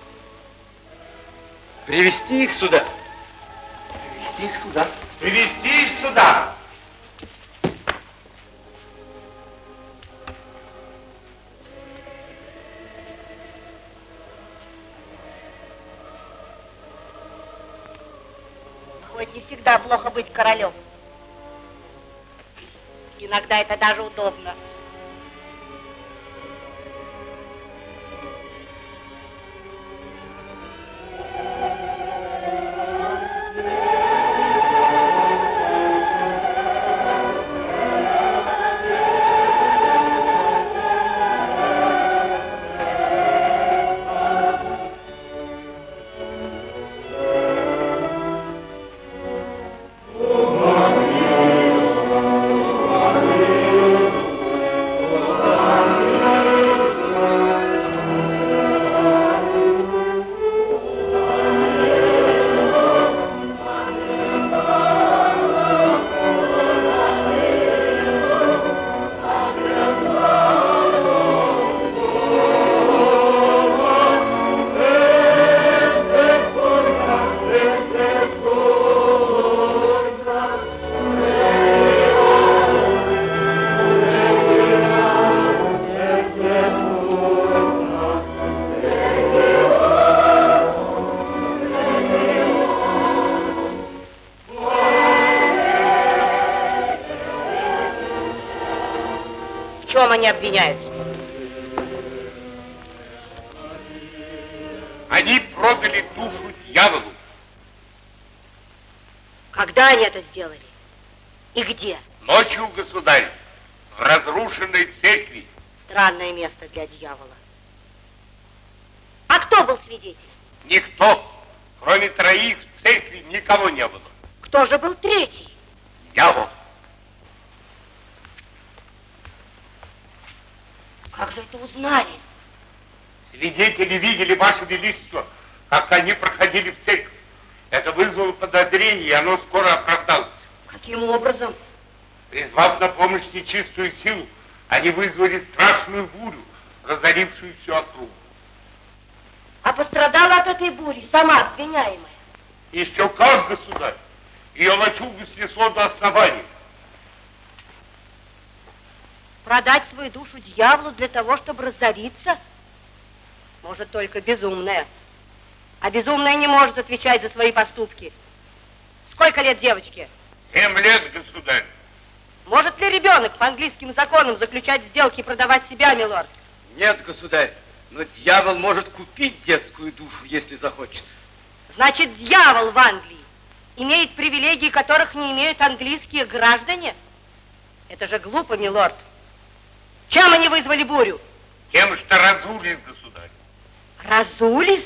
Привести их сюда. Привести их сюда. Привести их сюда. Хоть не всегда плохо быть королем. Иногда это даже удобно. В чем они обвиняются? Они продали душу дьяволу. Когда они это сделали? И где? Ночью, государь, в разрушенной церкви, Странное место для дьявола. А кто был свидетелем? Никто. Кроме троих в церкви никого не было. Кто же был третий? Дьявол. Как же это узнали? Свидетели видели, Ваше Величество, как они проходили в церковь. Это вызвало подозрение, и оно скоро оправдалось. Каким образом? Призвав на помощь нечистую силу, они вызвали страшную бурю, разорившую всю округу. А пострадала от этой бури сама обвиняемая? Еще как, государь. Ее лачугу снесло до основания. Продать свою душу дьяволу для того, чтобы разориться? Может, только безумная. А безумная не может отвечать за свои поступки. Сколько лет девочке? Семь лет, государь. Может ли ребенок по английским законам заключать сделки и продавать себя, милорд? Нет, государь, но дьявол может купить детскую душу, если захочет. Значит, дьявол в Англии имеет привилегии, которых не имеют английские граждане? Это же глупо, милорд. Чем они вызвали бурю? Тем, что разулись, государь. Разулись?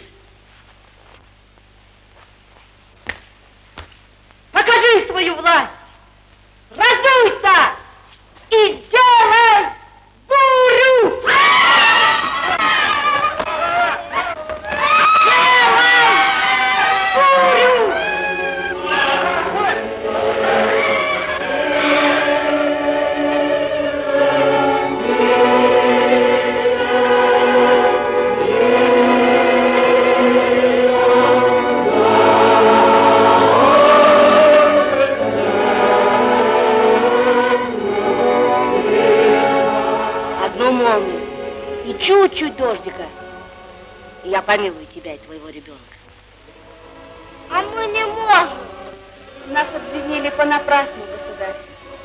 Покажи свою власть! Разуйся и сделай бурю! Чуть-чуть дождика, и я помилую тебя и твоего ребенка. А мы не можем. Нас обвинили понапрасну, государь.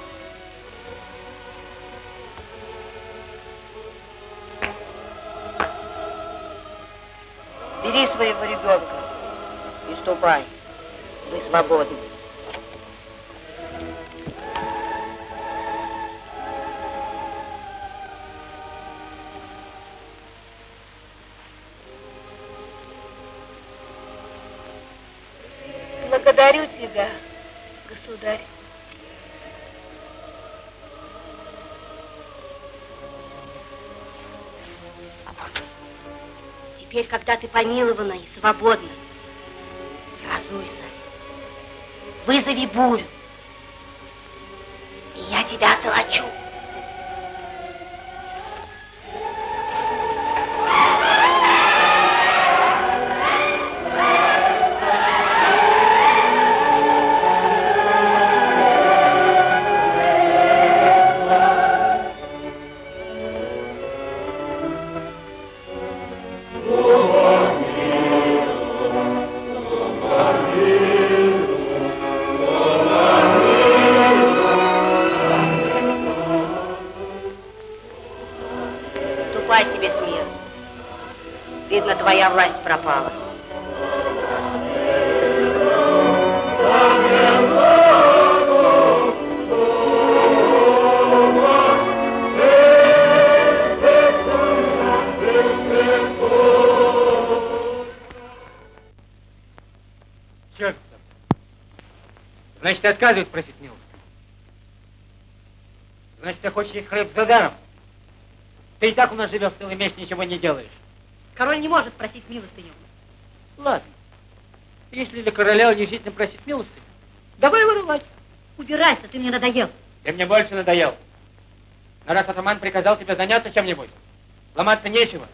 Бери своего ребенка и ступай. Вы свободны. Благодарю тебя, государь. Теперь, когда ты помилована и свободна, разуйся, вызови бурю, и я тебя отолочу. Твоя власть пропала. Черт. Значит, ты отказываешь просить милости. Значит, ты хочешь есть хлеб за даром. Ты и так у нас живешь целый месяц, ничего не делаешь. Король не может просить милостыню. Ладно. Если для короля унизительно просить милостыню, давай воровать. Убирайся, ты мне надоел. Ты мне больше надоел. Но раз атаман приказал тебе заняться чем-нибудь, ломаться нечего.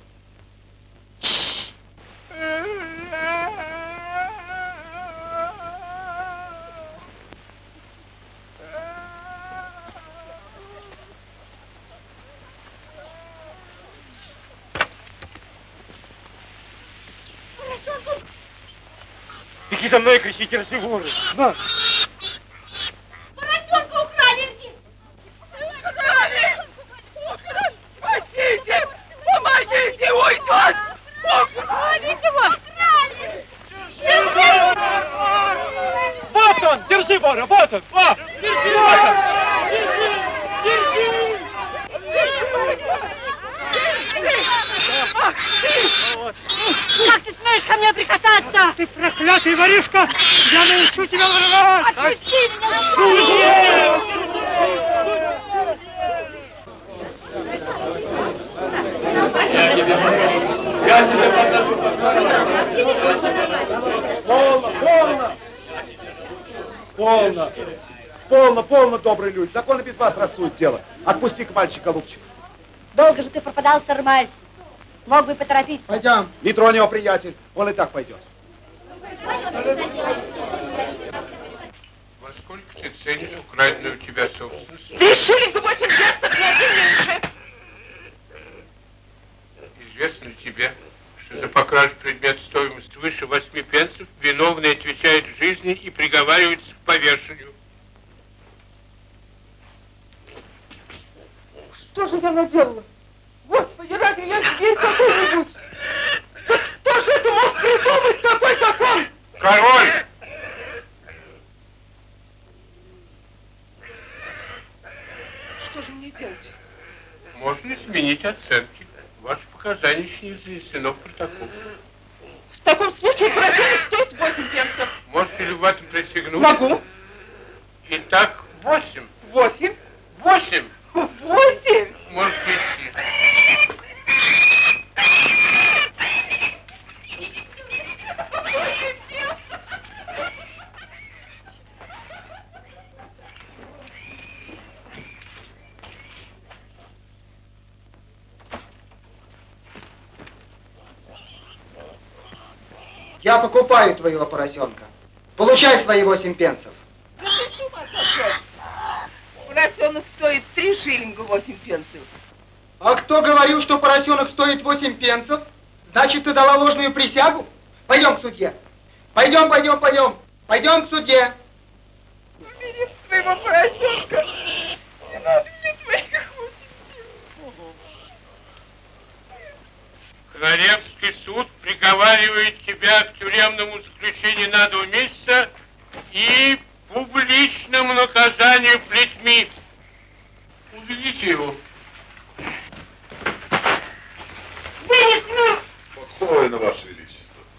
Беги за мной, кричи, держи воры. На. Поросенка украли здесь. Украли! Украли! Спасите! Помогите! Уйдет! Украли его! Украли! Вот он! Держи вора! Вот он! О! Держи! Вот он! Держи! Держи! проклятый воришка! Я научу тебя воровать! Отпусти меня! Судья! Я тебе покажу. Я тебе покажу. Полно, полно! Полно! Полно, полно, добрые люди. Закон и без вас рассудит дело. Отпусти-ка мальчика, голубчик. Долго же ты пропадал, сармаль. Мог бы поторопиться. Пойдем. Не тронь его, приятель. Он и так пойдет. Во сколько ты ценишь украденную у тебя собственность? Три шиллинга восемь пенсов, ни один меньше. Известно ли тебе, что за покражу предмет стоимости выше восьми пенсов виновный отвечает в жизни и приговаривается к повешению? Что же я наделала? Господи, ради, я здесь какой-нибудь. Да кто же это мог придумать такой закон? Король! Что же мне делать? Можно изменить оценки. Ваши показания еще не занесено в протокол. В таком случае поросенок стоит восемь пенсов. Можете ли в этом присягнуть? Могу. Итак, восемь. Восемь. Восемь. Восемь. Можете идти. Я покупаю твоего поросенка. Получай свои восемь пенсов. Да ты с ума сошел. Поросенок стоит три шиллинга восемь пенсов. А кто говорил, что поросенок стоит восемь пенсов? Значит, ты дала ложную присягу? Пойдем к судье. Пойдем, пойдем, пойдем. Пойдем к судье. Убери своего поросенка. Не надо мне твоих восемь. Королевский суд приговаривает тебя к тюремному заключению на два месяца и публичному наказанию плетьми. Уведите его. Вынесу! Спокойно, Ваше Величество.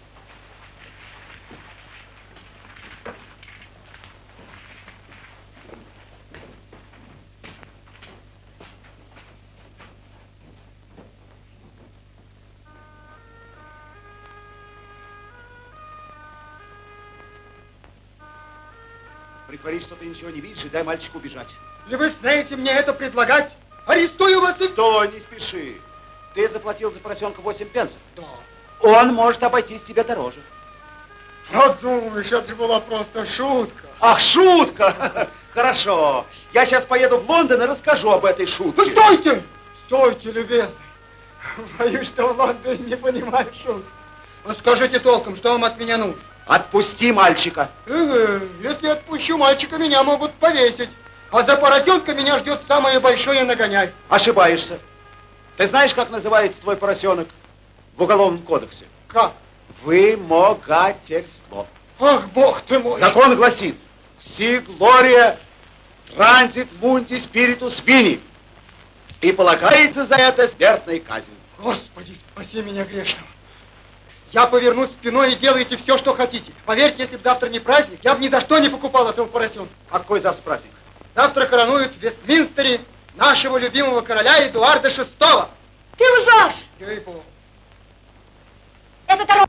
Притворись, что ты ничего не видишь, и дай мальчику убежать. И вы смеете мне это предлагать? Арестую вас и... Стой, не спеши. Ты заплатил за поросенка восемь пенсов. Да. Он может обойтись тебе дороже. А думаешь, это же была просто шутка. Ах, шутка! Хорошо. Я сейчас поеду в Лондон и расскажу об этой шутке. Стойте! Стойте, любезный. Боюсь, что в Лондоне не понимает шуток. Вот скажите толком, что вам от меня нужно? Отпусти мальчика. Э, если отпущу мальчика, меня могут повесить. А за поросенка меня ждет самое большое нагоняй. Ошибаешься. Ты знаешь, как называется твой поросенок в Уголовном кодексе? Как? Вымогательство. Ах, бог ты мой. Закон гласит: си глория транзит мунди спиритус вини. И полагается за это смертная казнь. Господи, спаси меня грешного. Я повернусь спиной и делайте все, что хотите. Поверьте, если бы завтра не праздник, я бы ни за что не покупал этого поросенка. А какой завтра праздник? Завтра коронуют в Вестминстере нашего любимого короля Эдуарда шестого. Ты лжешь! Ей-богу. Это дорога.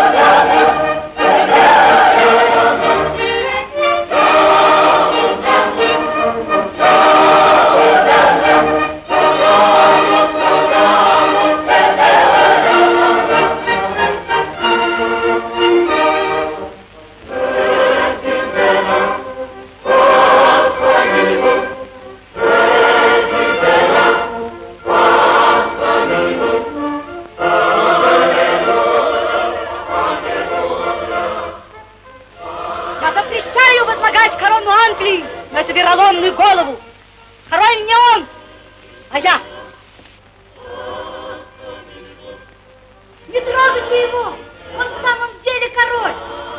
На эту вероломную голову. Король не он, а я. Не трогайте его, он в самом деле король.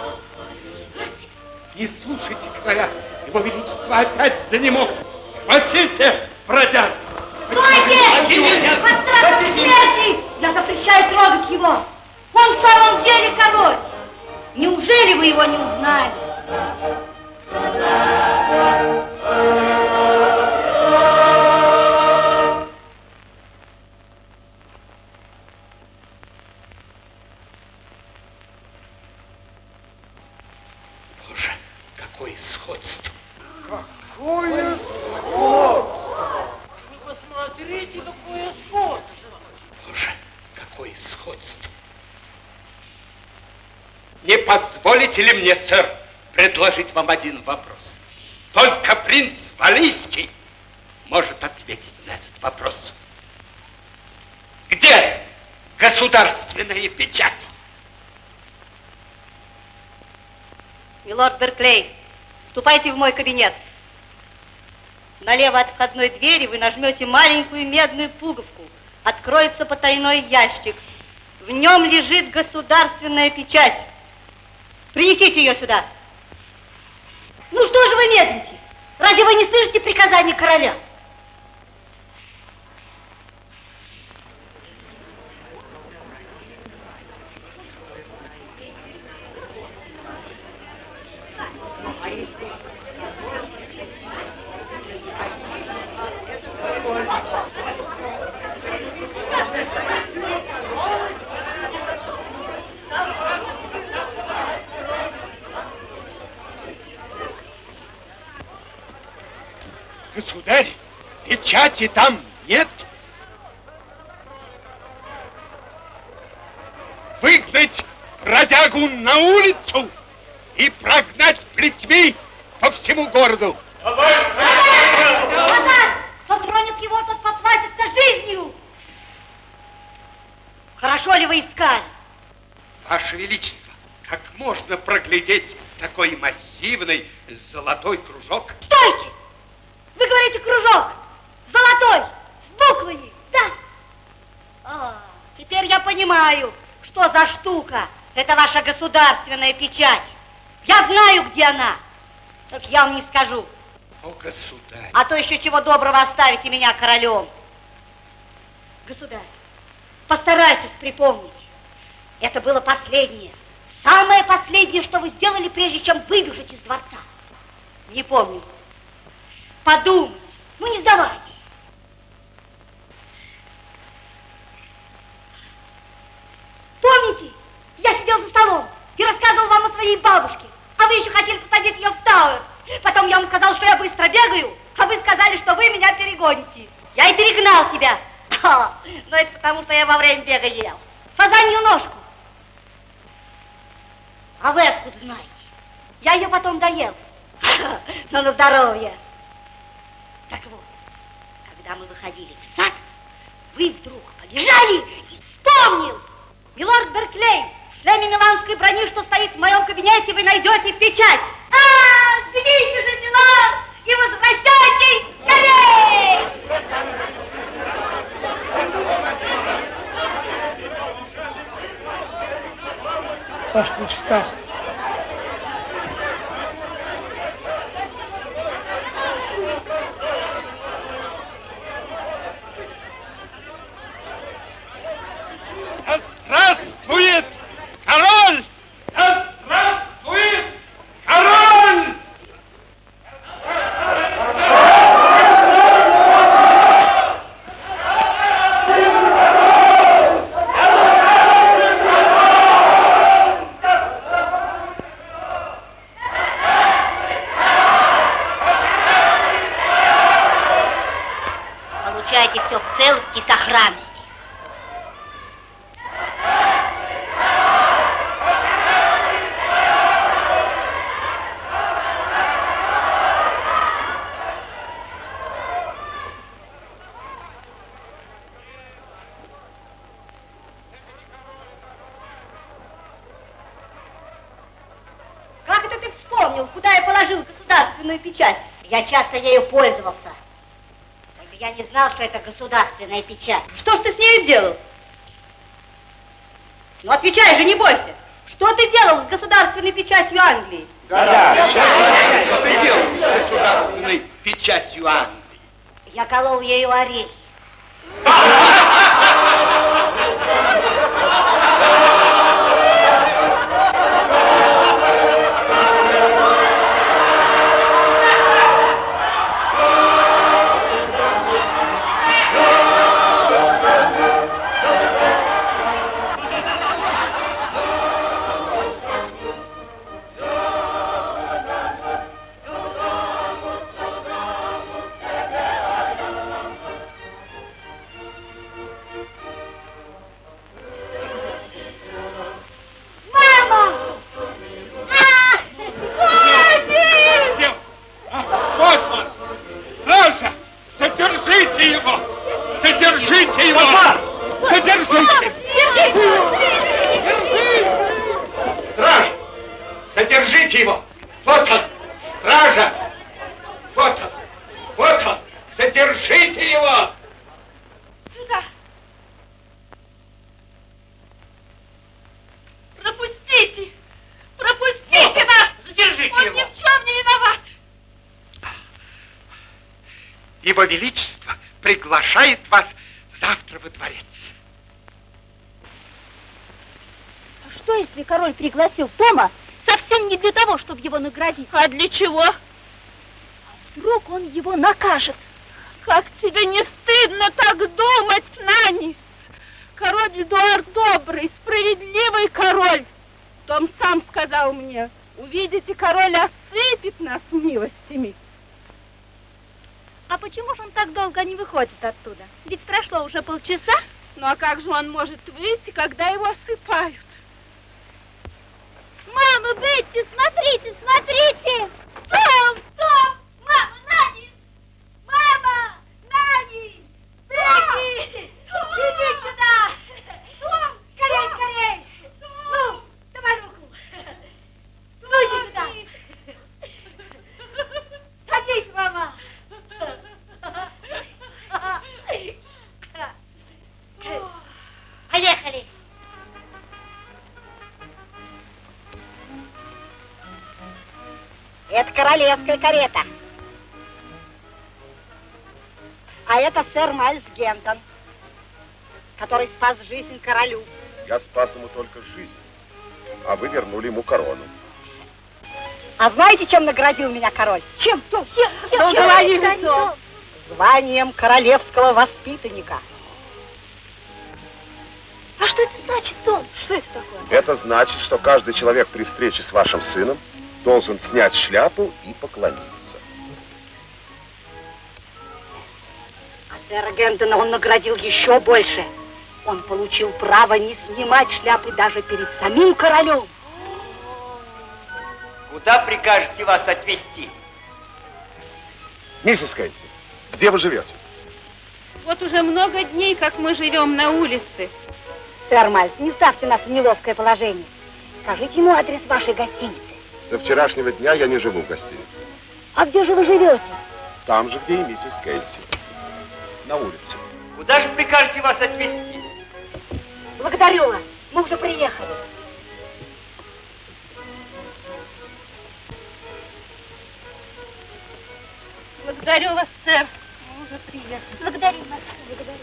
Не слушайте короля, его величество опять занемог. Схватите, бродяг! Стойте! Под страхом смерти! Я запрещаю трогать его. Он в самом деле король. Неужели вы его не узнали? Боже, какое сходство! Какое сходство! Вы посмотрите, какое сходство! Боже, какое сходство! Не позволите ли мне, сэр, предложить вам один вопрос? Только принц Валийский может ответить на этот вопрос. Где государственная печать? Милорд Берклей, вступайте в мой кабинет. Налево от входной двери вы нажмете маленькую медную пуговку. Откроется потайной ящик. В нем лежит государственная печать. Принесите ее сюда. Ну что же вы медлите? Разве вы не слышите приказаний короля? Государь, печати там нет. Выгнать бродягу на улицу и прогнать плетьми по всему городу. Назад! Кто тронет его, тот поплатится жизнью. Хорошо ли вы искали? Ваше Величество, как можно проглядеть такой массивный золотой кружок? Стойте! Вы говорите кружок, золотой, с буквами, да? А, теперь я понимаю, что за штука. Это ваша государственная печать. Я знаю, где она. Так я вам не скажу. О, государь. А то еще чего доброго оставите меня королем. Государь, постарайтесь припомнить. Это было последнее, самое последнее, что вы сделали, прежде чем выбежать из дворца. Не помню. Подумайте, ну не сдавайтесь. Помните, я сидел за столом и рассказывал вам о своей бабушке, а вы еще хотели посадить ее в Тауэр. Потом я вам сказал, что я быстро бегаю, а вы сказали, что вы меня перегоните. Я и перегнал тебя. Но это потому, что я во время бега ел фазанью ножку. А вы откуда знаете? Я ее потом доел. Ну, на здоровье. Так вот, когда мы выходили в сад, вы вдруг побежали и вспомнил. Милорд Берклей, в шлеме миланской брони, что стоит в моем кабинете, вы найдете печать. А, бегите же, милорд, и возвращайтесь скорее! Ваше Величество. Здравствует король! Здравствует король! Получайте все в целости и сохранности. Как это ты вспомнил, куда я положил государственную печать? Я часто ею пользовался. Только я не знал, что это государственная печать. Что ж ты с нею делал? Ну, отвечай же, не бойся. Что ты делал с государственной печатью Англии? Да-да, что ты делал с государственной печатью Англии? Я колол ею орехи. Задержите его! Сюда! Пропустите! Пропустите нас! Задержите Он его! ни в чем не виноват! Его Величество приглашает вас завтра во дворец. А что, если король пригласил Тома совсем не для того, чтобы его наградить? А для чего? А вдруг он его накажет? Как тебе не стыдно так думать, Нани? Король Эдуард добрый, справедливый король. Том сам сказал мне, увидите, король осыпет нас милостями. А почему же он так долго не выходит оттуда? Ведь прошло уже полчаса. Ну а как же он может выйти, когда его осыпают? Мама, выйти, смотрите, смотрите! Том, Том! Мама, Нани! Мама! Нани! Беги! Иди сюда! Том! Скорей, скорей! Ну, давай руку! Ну, иди сюда! Садись, мама! Поехали! Это королевская карета. А это сэр Майлз Гентон, который спас жизнь королю. Я спас ему только жизнь, а вы вернули ему корону. А знаете, чем наградил меня король? Чем? Чем? Чем? Чем? Ну, говори, лицо. Званием королевского воспитанника. А что это значит, Том? Что это такое? Это значит, что каждый человек при встрече с вашим сыном должен снять шляпу и поклониться. А сэра Гентона он наградил еще больше. Он получил право не снимать шляпы даже перед самим королем. Куда прикажете вас отвезти? Миссис Кэнти, где вы живете? Вот уже много дней, как мы живем на улице. Сэр Майлз, не ставьте нас в неловкое положение. Скажите ему адрес вашей гостиницы. Со вчерашнего дня я не живу в гостинице. А где же вы живете? Там же, где и миссис Кэнти. На улице. Куда же прикажете вас отвезти? Благодарю вас. Мы уже приехали. Благодарю вас, сэр. Мы уже приехали. Благодарю вас. Благодарю.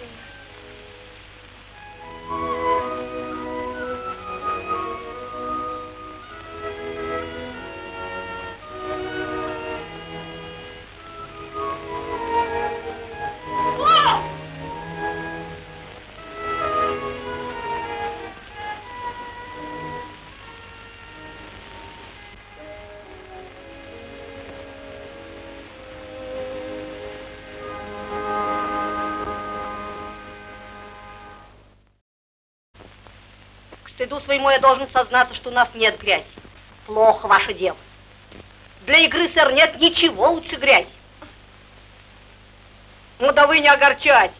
К стыду своему я должен сознаться, что у нас нет грязи. Плохо ваше дело. Для игры, сэр, нет ничего лучше грязи. Ну да вы не огорчайтесь.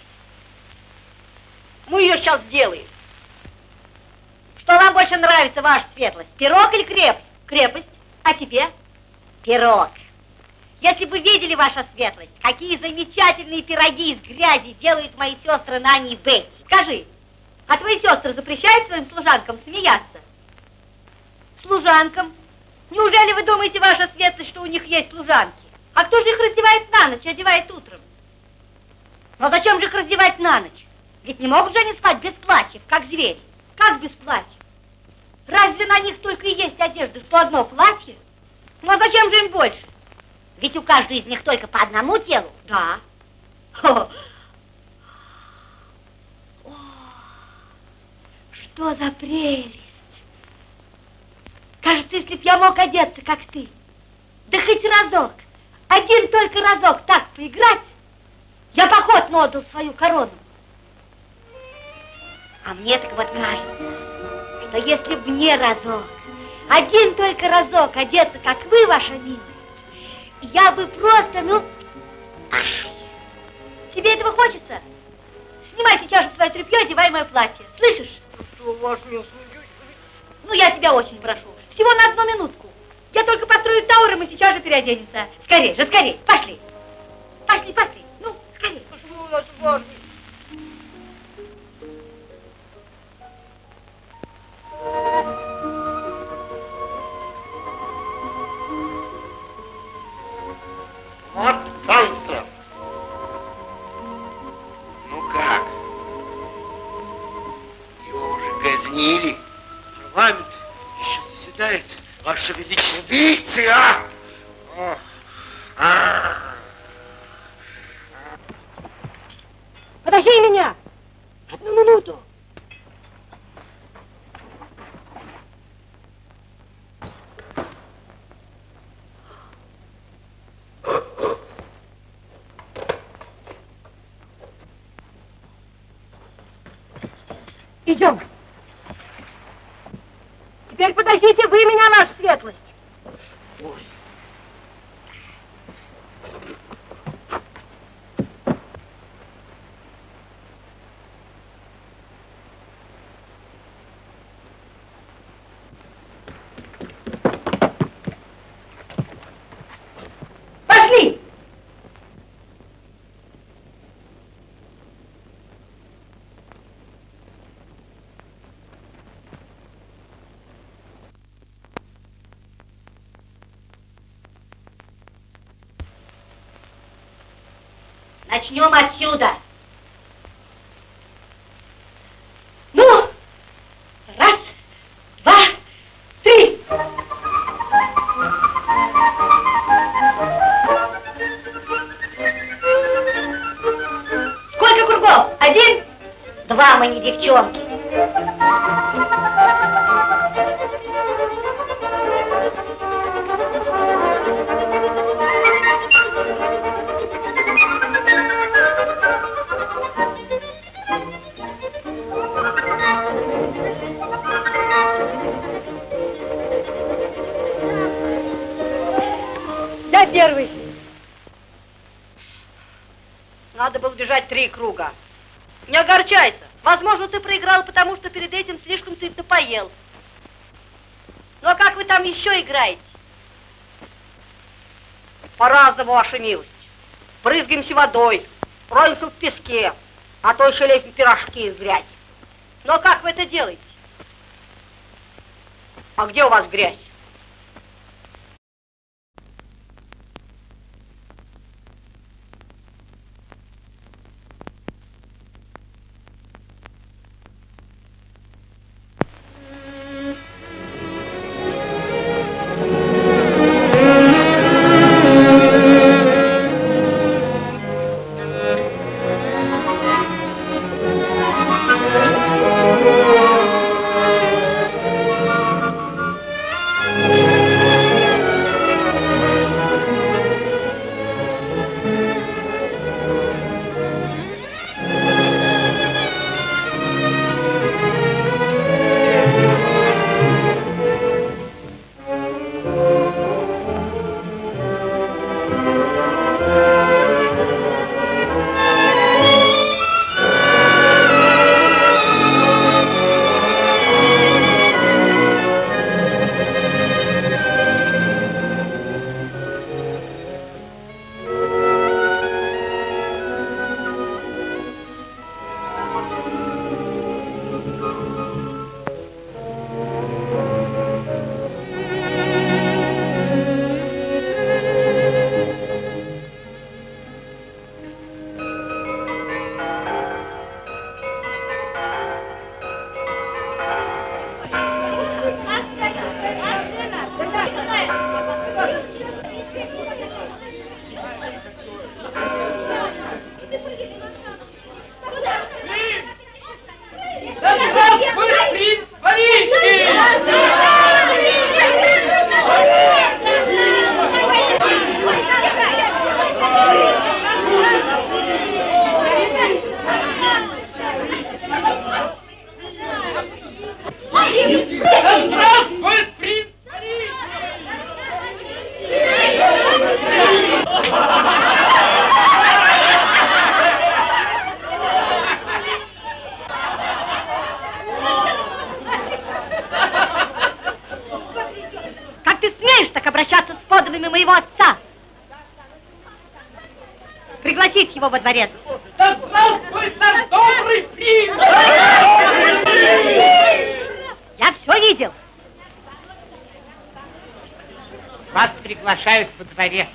Мы ее сейчас сделаем. Что вам больше нравится, ваша светлость? Пирог или крепость? Крепость. А тебе? Пирог. Если бы видели, ваша светлость, какие замечательные пироги из грязи делают мои сестры Нани и Бетти. Скажи, а твои сестры запрещают своим служанкам смеяться? Служанкам? Неужели вы думаете, ваша светлость, что у них есть служанки? А кто же их раздевает на ночь, одевает утром? Но зачем же их раздевать на ночь? Ведь не могут же они спать без платьев, как звери. Как без платьев? Разве на них только и есть одежда, что одно платье? Ну а зачем же им больше? Ведь у каждой из них только по одному телу. Да. О. О. Что за прелесть! Кажется, если б я мог одеться, как ты, да хоть разок, один только разок так поиграть, я бы охотно отдал свою корону. А мне так вот кажется, что если б мне разок, один только разок одеться, как вы, ваша милость, я бы просто, ну... Тебе этого хочется? Снимай сейчас же свое тряпье, одевай мое платье. Слышишь? Что, ваш милость? Ну, я тебя очень прошу. Всего на одну минутку. Я только построю Тауэр, и мы сейчас же переоденемся. Скорей же, скорей. Пошли. Пошли, пошли. Ну, скорей. казнили. Парламент еще заседает, Ваше Величество. Убийцы, а! О, а! Подожди меня! Одну минуту. Идем. Теперь подождите вы меня, ваша светлость. Ой. Пошли! Начнем отсюда. Ну, раз, два, три. Сколько кругов? Один? Два, мы не девчонки. Я первый. Надо было бежать три круга. Не огорчайся. Возможно, ты проиграл, потому что перед этим слишком сытно поел. Ну а как вы там еще играете? По-разному, ваша милость. Брызгаемся водой, роемся в песке, а то еще лепим пирожки из грязи. Но как вы это делаете? А где у вас грязь? Пригласить его во дворец. Да здравствует наш добрый принц! Я все видел. Вас приглашают во дворец.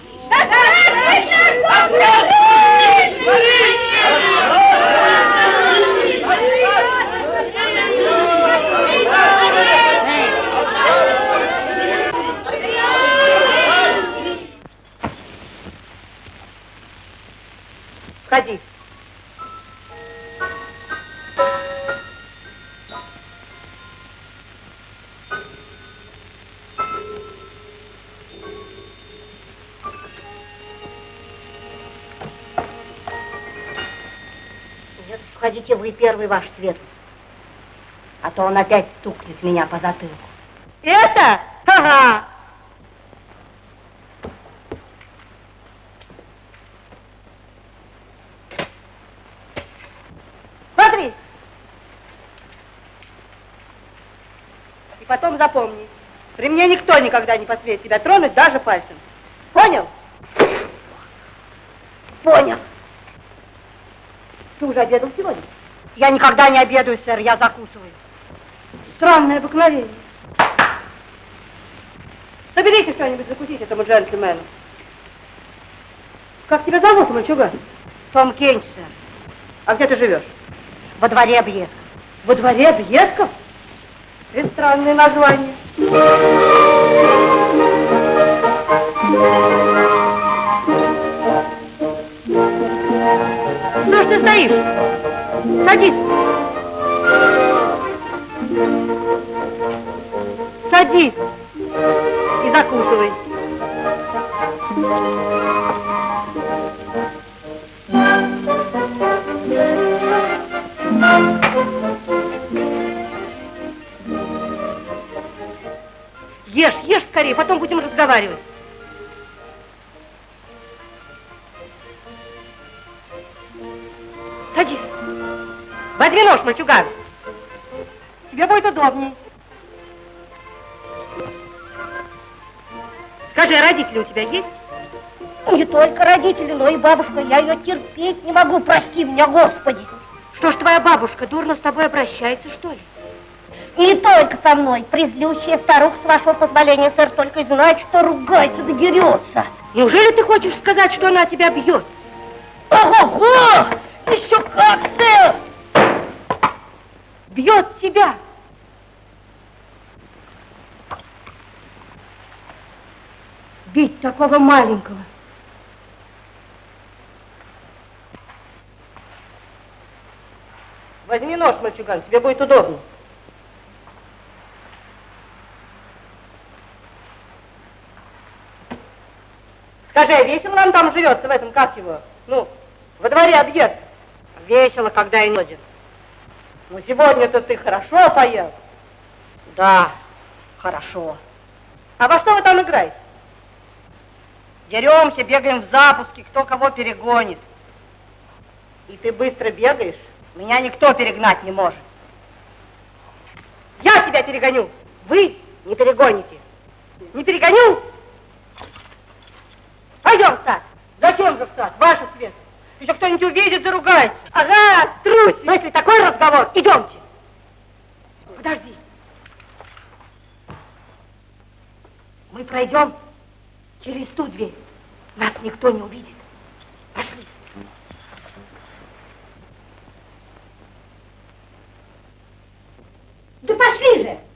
Входите вы первый, ваш светлый. А то он опять стукнет меня по затылку. Это? Ага. Смотри. И потом запомни. При мне никто никогда не посмеет тебя тронуть, даже пальцем. Понял? Понял. Ты уже обедал сегодня? Я никогда не обедаю, сэр, я закусываю. Странное обыкновение. Соберите что-нибудь закусить этому джентльмену. Как тебя зовут, мальчуган? Том Кенч, сэр. А где ты живешь? Во дворе объездков. Во дворе объездков? Это странное название. Что ж ты стоишь? Садись. Садись и закусывай. Ешь, ешь скорее, потом будем разговаривать. Садись. Возьми нож, мальчуган. Тебе будет удобнее. Скажи, а родители у тебя есть? Не только родители, но и бабушка. Я ее терпеть не могу, прости меня, Господи. Что ж, твоя бабушка дурно с тобой обращается, что ли? Не только со мной. Призлющая старуха, с вашего позволения, сэр, только и знает, что ругается да дерется. Неужели ты хочешь сказать, что она тебя бьет? Ого-го! Еще как, сэр! Бьет тебя! Бить такого маленького. Возьми нож, мальчуган, тебе будет удобно. Скажи, а весело вам там живется, в этом, как его? Ну, во дворе объезд. Весело, когда и ночью. Ну, сегодня-то ты хорошо поел? Да, хорошо. А во что вы там играете? Деремся, бегаем в запуске, кто кого перегонит. И ты быстро бегаешь, меня никто перегнать не может. Я тебя перегоню, вы не перегоните. Не перегоню? Пойдем в сад. Зачем же в сад, ваша свет? Еще кто-нибудь увидит, заругается. Ага, трусь. Но если такой разговор, идемте. Подожди. Мы пройдем через ту дверь. Нас никто не увидит. Пошли. Да пошли же.